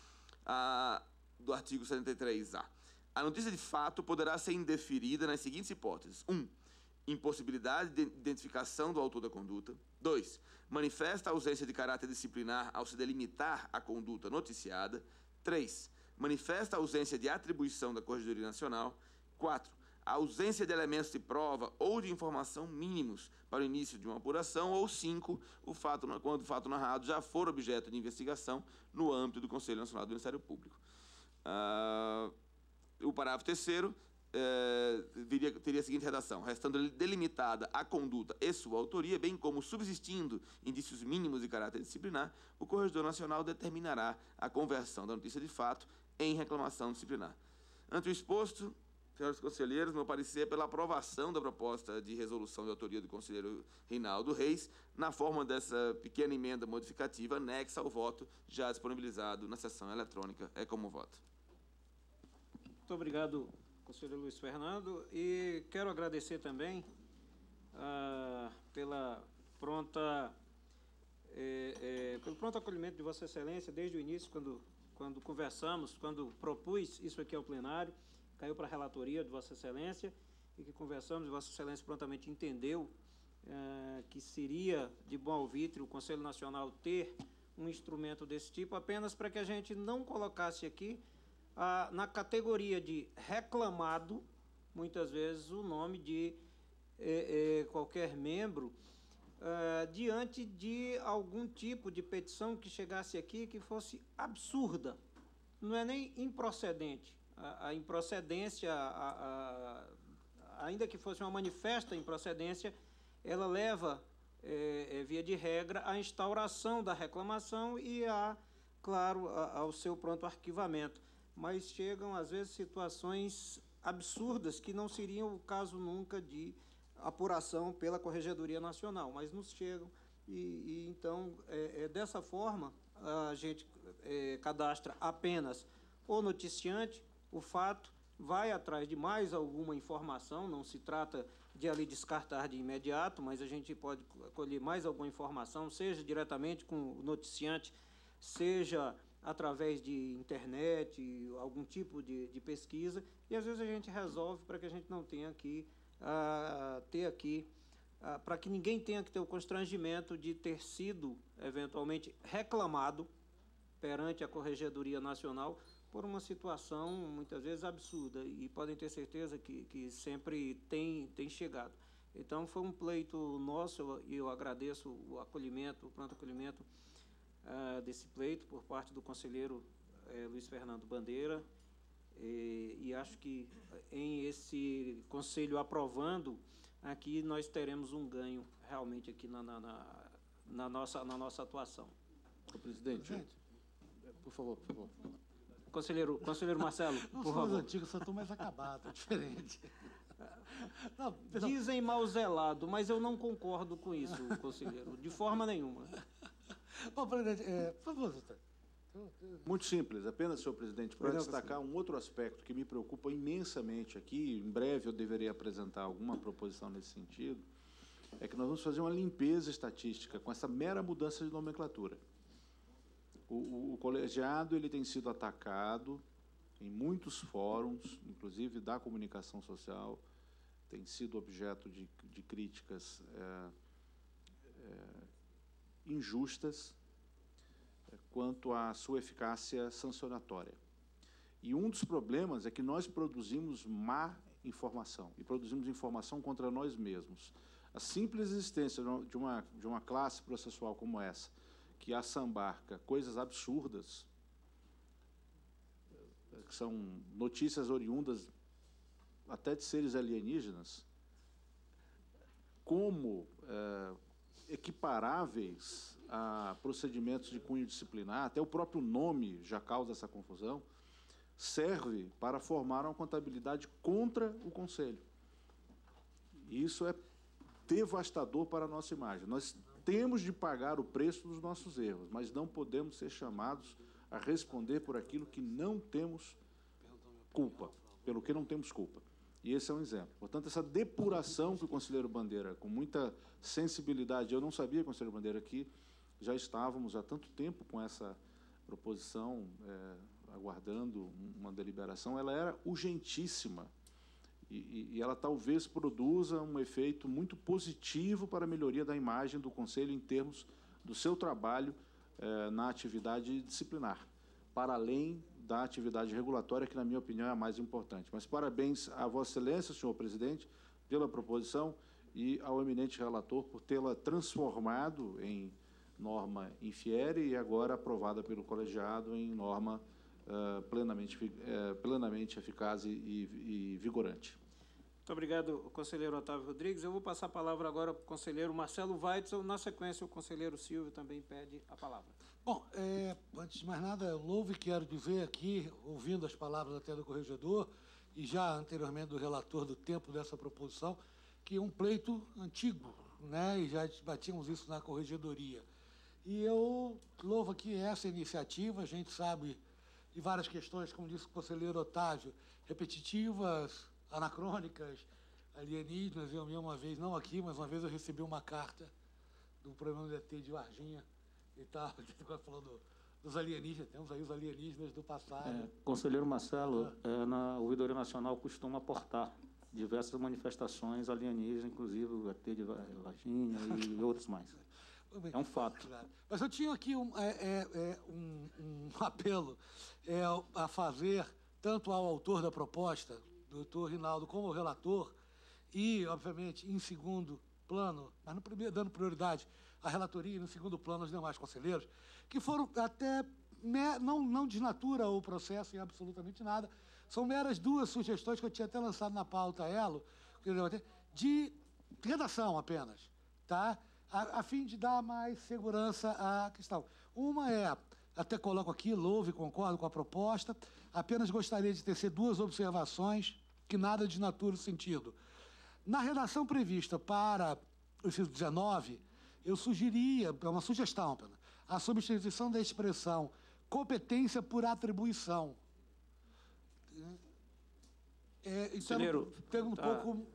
do artigo 73A. A notícia de fato poderá ser indeferida nas seguintes hipóteses. 1. Impossibilidade de identificação do autor da conduta. 2. Manifesta a ausência de caráter disciplinar ao se delimitar a conduta noticiada. 3. Manifesta a ausência de atribuição da Corregedoria Nacional. 4. A ausência de elementos de prova ou de informação mínimos para o início de uma apuração. Ou 5. Quando o fato narrado já for objeto de investigação no âmbito do Conselho Nacional do Ministério Público. O parágrafo 3º teria a seguinte redação: restando delimitada a conduta e sua autoria, bem como subsistindo indícios mínimos de caráter disciplinar, o Corregedor Nacional determinará a conversão da notícia de fato em reclamação disciplinar. Ante o exposto, senhores conselheiros, meu parecer é pela aprovação da proposta de resolução de autoria do conselheiro Reinaldo Reis, na forma dessa pequena emenda modificativa anexa ao voto já disponibilizado na sessão eletrônica. É como voto. Muito obrigado, conselheiro Luiz Fernando, e quero agradecer também pelo pronto acolhimento de Vossa Excelência desde o início, quando conversamos, quando propus isso aqui ao plenário, caiu para a relatoria de Vossa Excelência e que conversamos, e Vossa Excelência prontamente entendeu que seria de bom alvitre o Conselho Nacional ter um instrumento desse tipo, apenas para que a gente não colocasse aqui na categoria de reclamado, muitas vezes, o nome de qualquer membro diante de algum tipo de petição que chegasse aqui que fosse absurda. Não é nem improcedente. A improcedência, ainda que fosse uma manifesta improcedência, ela leva, via de regra, à instauração da reclamação e, claro, ao seu pronto arquivamento. Mas chegam, às vezes, situações absurdas que não seriam o caso nunca de apuração pela Corregedoria Nacional, mas nos chegam Então, dessa forma, a gente cadastra apenas o noticiante, o fato, vai atrás de mais alguma informação, não se trata de ali descartar de imediato, mas a gente pode colher mais alguma informação, seja diretamente com o noticiante, seja através de internet, algum tipo de pesquisa, e às vezes a gente resolve para que a gente não tenha que para que ninguém tenha que ter o constrangimento de ter sido, eventualmente, reclamado perante a Corregedoria Nacional por uma situação, muitas vezes, absurda, e podem ter certeza que sempre tem chegado. Então, foi um pleito nosso, e eu agradeço o acolhimento, o pronto acolhimento desse pleito por parte do conselheiro Luiz Fernando Bandeira, e acho que em esse conselho aprovando, aqui nós teremos um ganho realmente aqui na nossa atuação. Presidente, por favor. Conselheiro Marcelo, não por sou mais favor. antigo, só estou mais acabado, é diferente. Não, Dizem mal zelado, mas eu não concordo com isso, conselheiro, de forma nenhuma. Bom, presidente, por favor, doutor. Muito simples, apenas, senhor presidente, para destacar um outro aspecto que me preocupa imensamente aqui, em breve eu deveria apresentar alguma proposição nesse sentido, é que nós vamos fazer uma limpeza estatística com essa mera mudança de nomenclatura. O colegiado ele tem sido atacado em muitos fóruns, inclusive da comunicação social, tem sido objeto de críticas injustas quanto à sua eficácia sancionatória. E um dos problemas é que nós produzimos má informação, e produzimos informação contra nós mesmos. A simples existência de uma classe processual como essa, que assambarca coisas absurdas, que são notícias oriundas até de seres alienígenas, como equiparáveis a procedimentos de cunho disciplinar, até o próprio nome já causa essa confusão, serve para formar uma contabilidade contra o Conselho. E isso é devastador para a nossa imagem. Nós temos de pagar o preço dos nossos erros, mas não podemos ser chamados a responder por aquilo que não temos culpa, pelo que não temos culpa. E esse é um exemplo. Portanto, essa depuração que o conselheiro Bandeira, com muita sensibilidade, eu não sabia, conselheiro Bandeira, que já estávamos há tanto tempo com essa proposição, aguardando uma deliberação, ela era urgentíssima. E ela talvez produza um efeito muito positivo para a melhoria da imagem do Conselho em termos do seu trabalho na atividade disciplinar, para além da atividade regulatória, que, na minha opinião, é a mais importante. Mas parabéns a Vossa Excelência, senhor presidente, pela proposição e ao eminente relator por tê-la transformado em norma infiere e agora aprovada pelo colegiado em norma plenamente eficaz e vigorante. Muito obrigado, conselheiro Otávio Rodrigues. Eu vou passar a palavra agora para o conselheiro Marcelo Weitzel. Na sequência, o conselheiro Silvio também pede a palavra. Bom, antes de mais nada, eu louvo e quero dizer aqui, ouvindo as palavras até do corregedor e já anteriormente do relator do tempo dessa proposição, que é um pleito antigo, né? E já debatíamos isso na corregedoria. E eu louvo aqui essa iniciativa, a gente sabe de várias questões, como disse o conselheiro Otávio, repetitivas, anacrônicas, alienígenas. Eu mesmo uma vez, não aqui, mas uma vez eu recebi uma carta do programa do ET de Varginha e tal, falando dos alienígenas, temos aí os alienígenas do passado. Conselheiro Marcelo, na Ouvidoria Nacional costuma aportar diversas manifestações alienígenas, inclusive o ET de Varginha e outros mais. É um fato. Claro. Mas eu tinha aqui um apelo a fazer, tanto ao autor da proposta, doutor Rinaldo, como ao relator, e, obviamente, em segundo plano, mas no primeiro, dando prioridade à relatoria e no segundo plano aos demais conselheiros, que foram até, não desnatura o processo em absolutamente nada, são meras duas sugestões que eu tinha até lançado na pauta Elo, de redação apenas, tá? A fim de dar mais segurança à questão. Uma até coloco aqui, louvo e concordo com a proposta, apenas gostaria de tecer duas observações que nada desnatura o sentido. Na redação prevista para o inciso 19, eu sugeriria, é uma sugestão, a substituição da expressão competência por atribuição. Conselheiro, tem um pouco...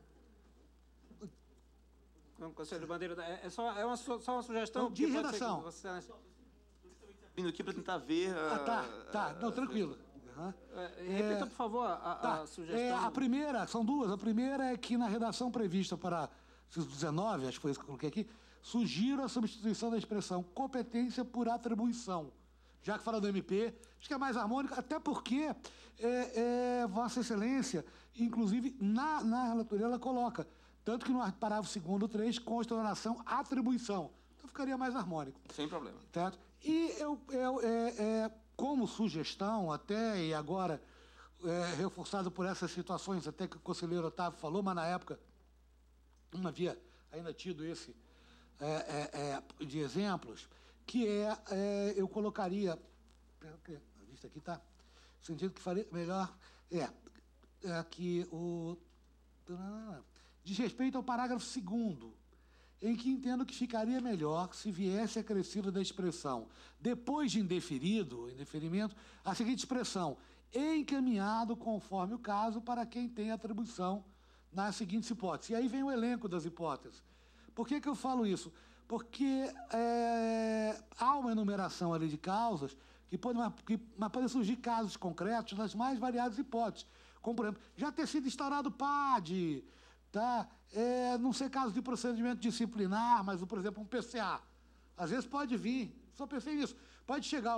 Não, conselheiro Bandeira, só uma sugestão. De redação. Vindo aqui para tentar ver... Tá. Não, tranquilo. Repita, por favor, a sugestão. A primeira, são duas. A primeira é que na redação prevista para 19, acho que foi isso que eu coloquei aqui, sugiro a substituição da expressão competência por atribuição. Já que fala do MP, acho que é mais harmônico, até porque Vossa Excelência, inclusive, na relatoria, ela coloca, tanto que no parágrafo 2º, 3, consta a oração atribuição. Então ficaria mais harmônico. Sem problema. Certo? E como sugestão, até, e agora reforçado por essas situações, até que o conselheiro Otávio falou, mas na época não havia ainda tido esse de exemplos, que eu colocaria, a vista aqui está, no sentido que faria melhor, que diz respeito ao parágrafo 2º, em que entendo que ficaria melhor se viesse acrescido da expressão, depois de indeferimento, a seguinte expressão, encaminhado conforme o caso para quem tem atribuição nas seguintes hipóteses. E aí vem o elenco das hipóteses. Por que eu falo isso? Porque há uma enumeração ali de causas mas podem surgir casos concretos nas mais variadas hipóteses. Como, por exemplo, já ter sido instaurado PAD, tá? Não ser caso de procedimento disciplinar, mas, por exemplo, um PCA. Às vezes pode vir, só pensei nisso, pode chegar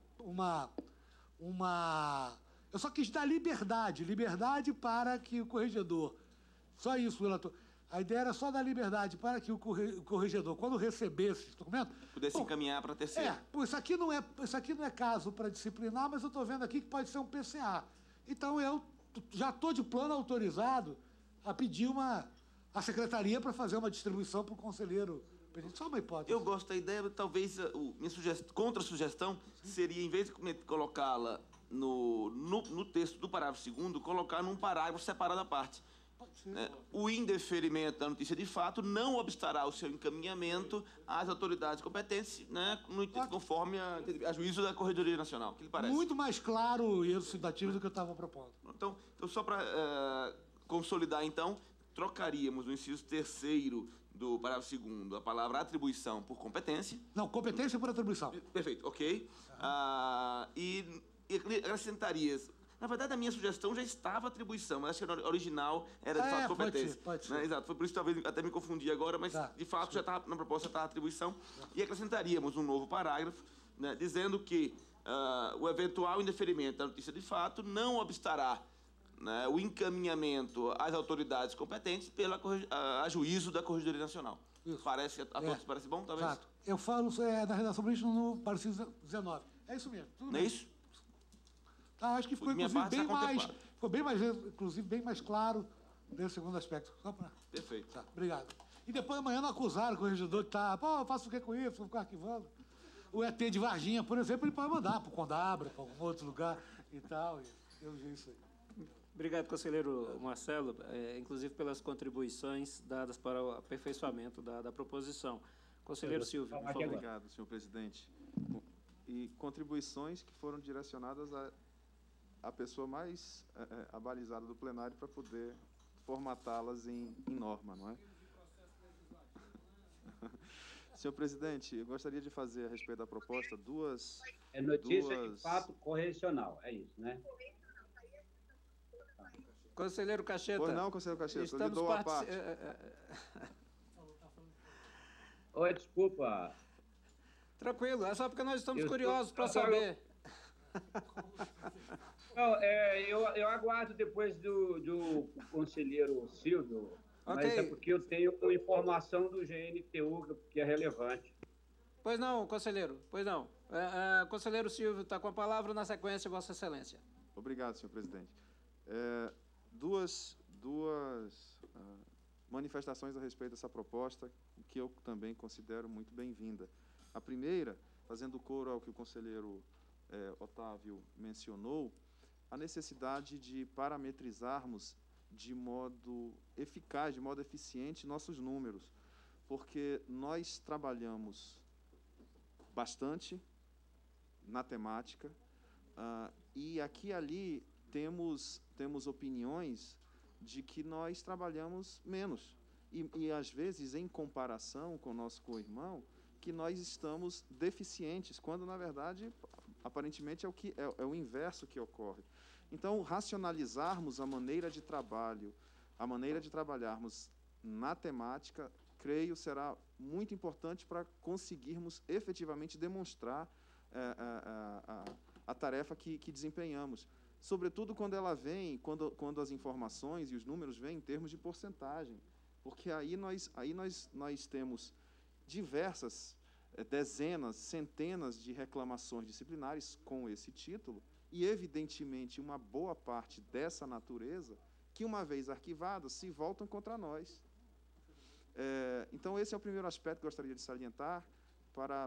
eu só quis dar liberdade para que o corregedor, só isso, relator. A ideia era só dar liberdade para que o corregedor, quando recebesse esse documento... Pudesse encaminhar para terceiro. Isso aqui não é caso para disciplinar, mas eu estou vendo aqui que pode ser um PCA. Então, eu já estou de plano autorizado a pedir a secretaria para fazer uma distribuição para o conselheiro. Só uma hipótese. Eu gosto da ideia, talvez minha contra-sugestão seria, em vez de colocá-la no texto do parágrafo 2º, colocar num parágrafo separado à parte. O indeferimento da notícia de fato não obstará o seu encaminhamento às autoridades competentes, conforme a juízo da Corregedoria Nacional. O que lhe parece? Muito mais claro e elucidativo do que eu estava propondo. Então só para consolidar, então, trocaríamos no inciso 3º do parágrafo 2º a palavra atribuição por competência. Não, competência por atribuição. Perfeito, ok. E acrescentaria... Na verdade, a minha sugestão já estava atribuição, mas acho que a original era de fato competência. Pode ser. Exato, foi por isso que talvez até me confundi agora, mas de fato já estava na proposta, está a atribuição. E acrescentaríamos um novo parágrafo, dizendo que o eventual indeferimento da notícia de fato não obstará o encaminhamento às autoridades competentes a juízo da Corregedoria Nacional. Isso. Parece a todos parece bom, talvez? Exato. Eu falo da redação política no parágrafo 19. É isso mesmo. Tudo não bem. É isso? Acho que ficou, inclusive, bem mais claro nesse segundo aspecto. Perfeito. Tá, obrigado. E depois amanhã não acusaram o corregedor que eu faço o que com isso, vou ficar arquivando. O ET de Varginha, por exemplo, ele pode mandar para o Condabra, para algum outro lugar e tal. Eu vi isso aí. Obrigado, conselheiro Marcelo, inclusive pelas contribuições dadas para o aperfeiçoamento da proposição. Conselheiro Silvio, por favor. Obrigado, senhor presidente. E contribuições que foram direcionadas a pessoa mais abalizada do plenário para poder formatá-las em norma, não é? Senhor presidente, eu gostaria de fazer a respeito da proposta duas... notícia de fato correcional, é isso, né? Conselheiro Cacheta. Pois não, conselheiro Cacheta, eu lhe dou a parte. Oi, desculpa. Tranquilo, é só porque nós estamos curiosos para saber. Não, eu aguardo depois do conselheiro Silvio, mas é porque eu tenho informação do GNTU que é relevante. Pois não, conselheiro, pois não. Conselheiro Silvio está com a palavra na sequência, Vossa Excelência. Obrigado, senhor presidente. Duas manifestações a respeito dessa proposta que eu também considero muito bem-vinda. A primeira, fazendo coro ao que o conselheiro Otávio mencionou, a necessidade de parametrizarmos de modo eficaz, de modo eficiente nossos números, porque nós trabalhamos bastante na temática, e aqui e ali temos opiniões de que nós trabalhamos menos. E, às vezes, em comparação com o nosso co-irmão, que nós estamos deficientes, quando, na verdade, aparentemente é o inverso que ocorre. Então, racionalizarmos a maneira de trabalho, a maneira de trabalharmos na temática, creio, será muito importante para conseguirmos efetivamente demonstrar a tarefa que desempenhamos. Sobretudo quando ela vem, quando as informações e os números vêm em termos de porcentagem, porque aí nós temos diversas, dezenas, centenas de reclamações disciplinares com esse título, e, evidentemente, uma boa parte dessa natureza, que, uma vez arquivadas, se voltam contra nós. Então, esse é o primeiro aspecto que eu gostaria de salientar para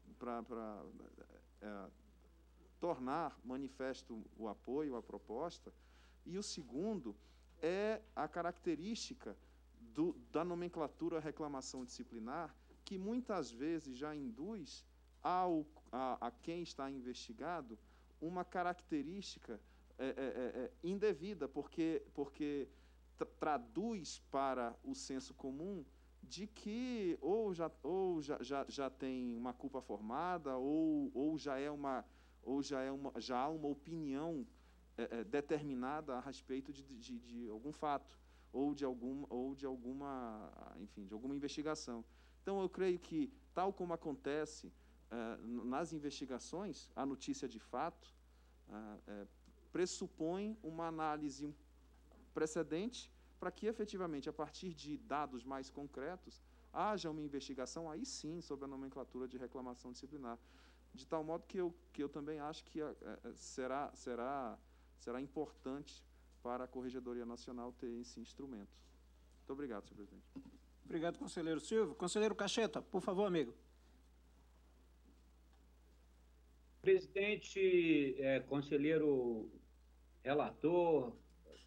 tornar manifesto o apoio à proposta. E o segundo é a característica da nomenclatura reclamação disciplinar, que muitas vezes já induz a quem está investigado uma característica indevida, porque traduz para o senso comum de que ou já tem uma culpa formada, ou já há uma opinião determinada a respeito de algum fato, ou de alguma investigação. Então, eu creio que, tal como acontece nas investigações, a notícia de fato pressupõe uma análise precedente para que, efetivamente, a partir de dados mais concretos, haja uma investigação, aí sim, sobre a nomenclatura de reclamação disciplinar. De tal modo que eu também acho que será importante para a Corregedoria Nacional ter esse instrumento. Muito obrigado, senhor presidente. Obrigado, conselheiro Silvio. Conselheiro Cacheta, por favor, amigo. Presidente, conselheiro relator,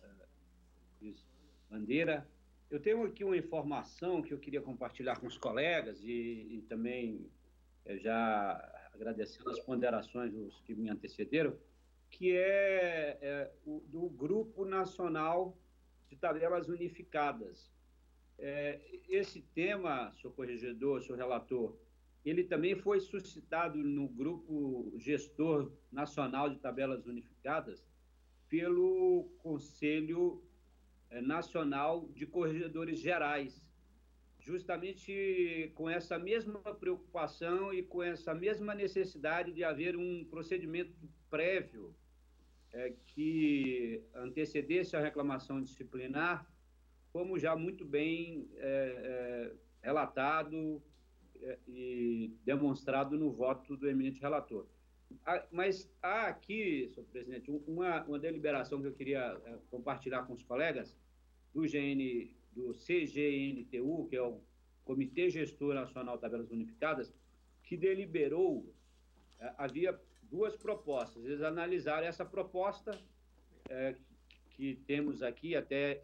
Bandeira, eu tenho aqui uma informação que eu queria compartilhar com os colegas e também já agradecendo as ponderações dos que me antecederam, que do Grupo Nacional de Tabelas Unificadas. Esse tema, senhor corregedor, senhor relator, ele também foi suscitado no Grupo Gestor Nacional de Tabelas Unificadas pelo Conselho Nacional de Corregedores Gerais, justamente com essa mesma preocupação e com essa mesma necessidade de haver um procedimento prévio que antecedesse a reclamação disciplinar, como já muito bem relatado e demonstrado no voto do eminente relator. Mas há aqui, senhor presidente, uma deliberação que eu queria compartilhar com os colegas do CGNTU, que é o Comitê Gestor Nacional de Tabelas Unificadas, que deliberou, havia duas propostas. Eles analisaram essa proposta que temos aqui, até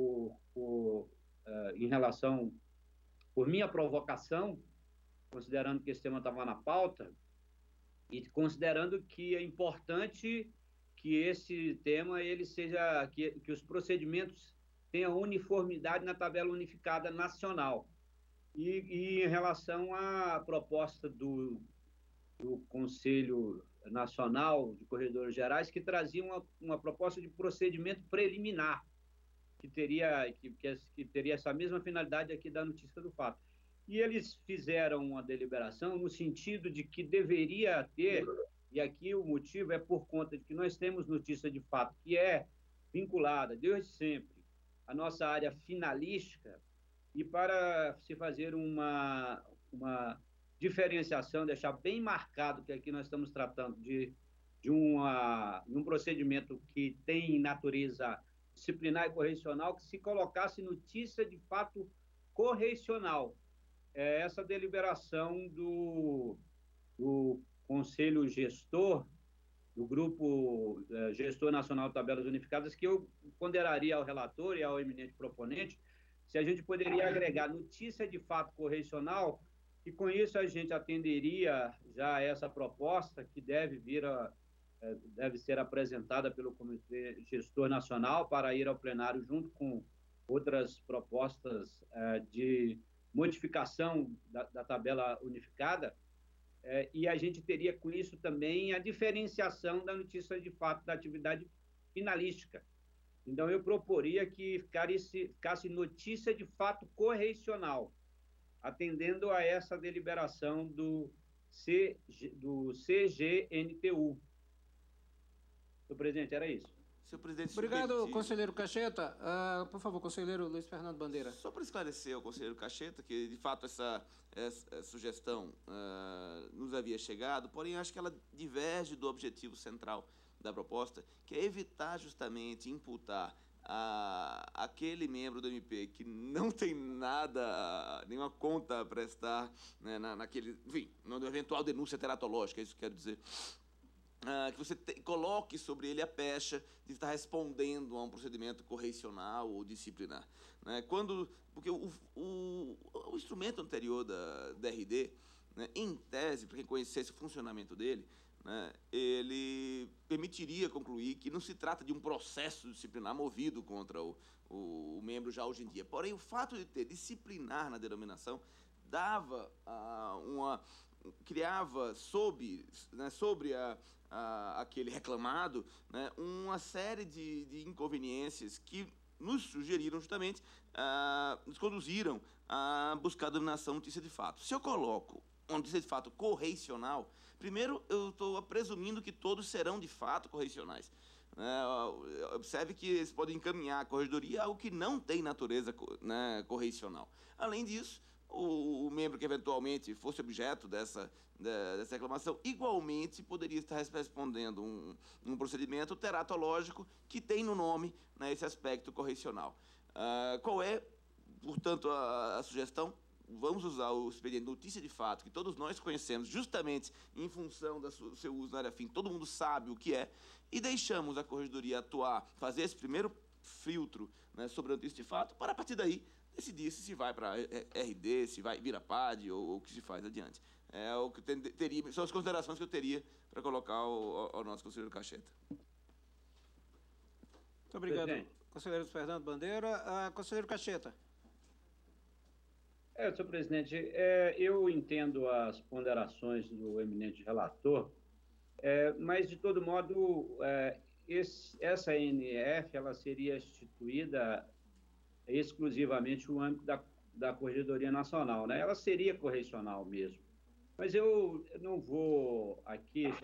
em relação, por minha provocação, considerando que esse tema estava na pauta, e considerando que é importante que esse tema que os procedimentos tenham uniformidade na tabela unificada nacional. E em relação à proposta do Conselho Nacional de Corregedores Gerais, que trazia uma proposta de procedimento preliminar, que teria essa mesma finalidade aqui da notícia do fato. E eles fizeram uma deliberação no sentido de que deveria ter, e aqui o motivo é por conta de que nós temos notícia de fato que é vinculada, desde sempre, à nossa área finalística, e para se fazer uma diferenciação, deixar bem marcado que aqui nós estamos tratando de um procedimento que tem natureza disciplinar e correcional, que se colocasse notícia de fato correcional. Essa deliberação do Conselho Gestor, do Grupo Gestor Nacional de Tabelas Unificadas, que eu ponderaria ao relator e ao eminente proponente, se a gente poderia agregar notícia de fato correcional, e com isso a gente atenderia já essa proposta que deve ser apresentada pelo Comitê Gestor Nacional para ir ao plenário junto com outras propostas de modificação da tabela unificada, e a gente teria com isso também a diferenciação da notícia de fato da atividade finalística. Então, eu proporia que ficasse notícia de fato correcional, atendendo a essa deliberação do CGNTU. Senhor presidente, era isso. Senhor presidente, obrigado, conselheiro Cacheta. Por favor, conselheiro Luiz Fernando Bandeira. Só para esclarecer ao conselheiro Cacheta que, de fato, essa sugestão nos havia chegado, porém, acho que ela diverge do objetivo central da proposta, que é evitar justamente imputar aquele membro do MP que não tem nada, nenhuma conta a prestar, né, enfim, na eventual denúncia teratológica, é isso que eu quero dizer. Que você coloque sobre ele a pecha de estar respondendo a um procedimento correcional ou disciplinar. Né? Porque o instrumento anterior da DRD, né, em tese, para quem conhecesse o funcionamento dele, né, ele permitiria concluir que não se trata de um processo disciplinar movido contra o membro já hoje em dia. Porém, o fato de ter disciplinar na denominação criava sobre aquele reclamado, né, uma série de inconveniências que nos sugeriram justamente, nos conduziram a buscar a denominação notícia de fato. Se eu coloco uma notícia de fato correicional, primeiro eu estou presumindo que todos serão de fato correicionais. Observe que eles podem encaminhar a corregedoria algo que não tem natureza, né, correicional. Além disso, o membro que eventualmente fosse objeto dessa reclamação, igualmente poderia estar respondendo um procedimento teratológico que tem no nome, né, esse aspecto correcional. Qual é, portanto, a sugestão? Vamos usar o expediente notícia de fato, que todos nós conhecemos, justamente em função do seu uso na área fim, todo mundo sabe o que é, e deixamos a corregedoria atuar, fazer esse primeiro filtro, né, sobre a notícia de fato, para a partir daí decidir se vai para RD, se vai vira PAD ou o que se faz adiante. É o que são as considerações que eu teria para colocar ao nosso conselheiro Cacheta. Muito obrigado, conselheiro Fernando Bandeira. Conselheiro Cacheta. Senhor presidente, eu entendo as ponderações do eminente relator, mas, de todo modo, essa NF ela seria instituída exclusivamente no âmbito da Corregedoria Nacional, né? Ela seria correcional mesmo. Mas eu não vou aqui, senhor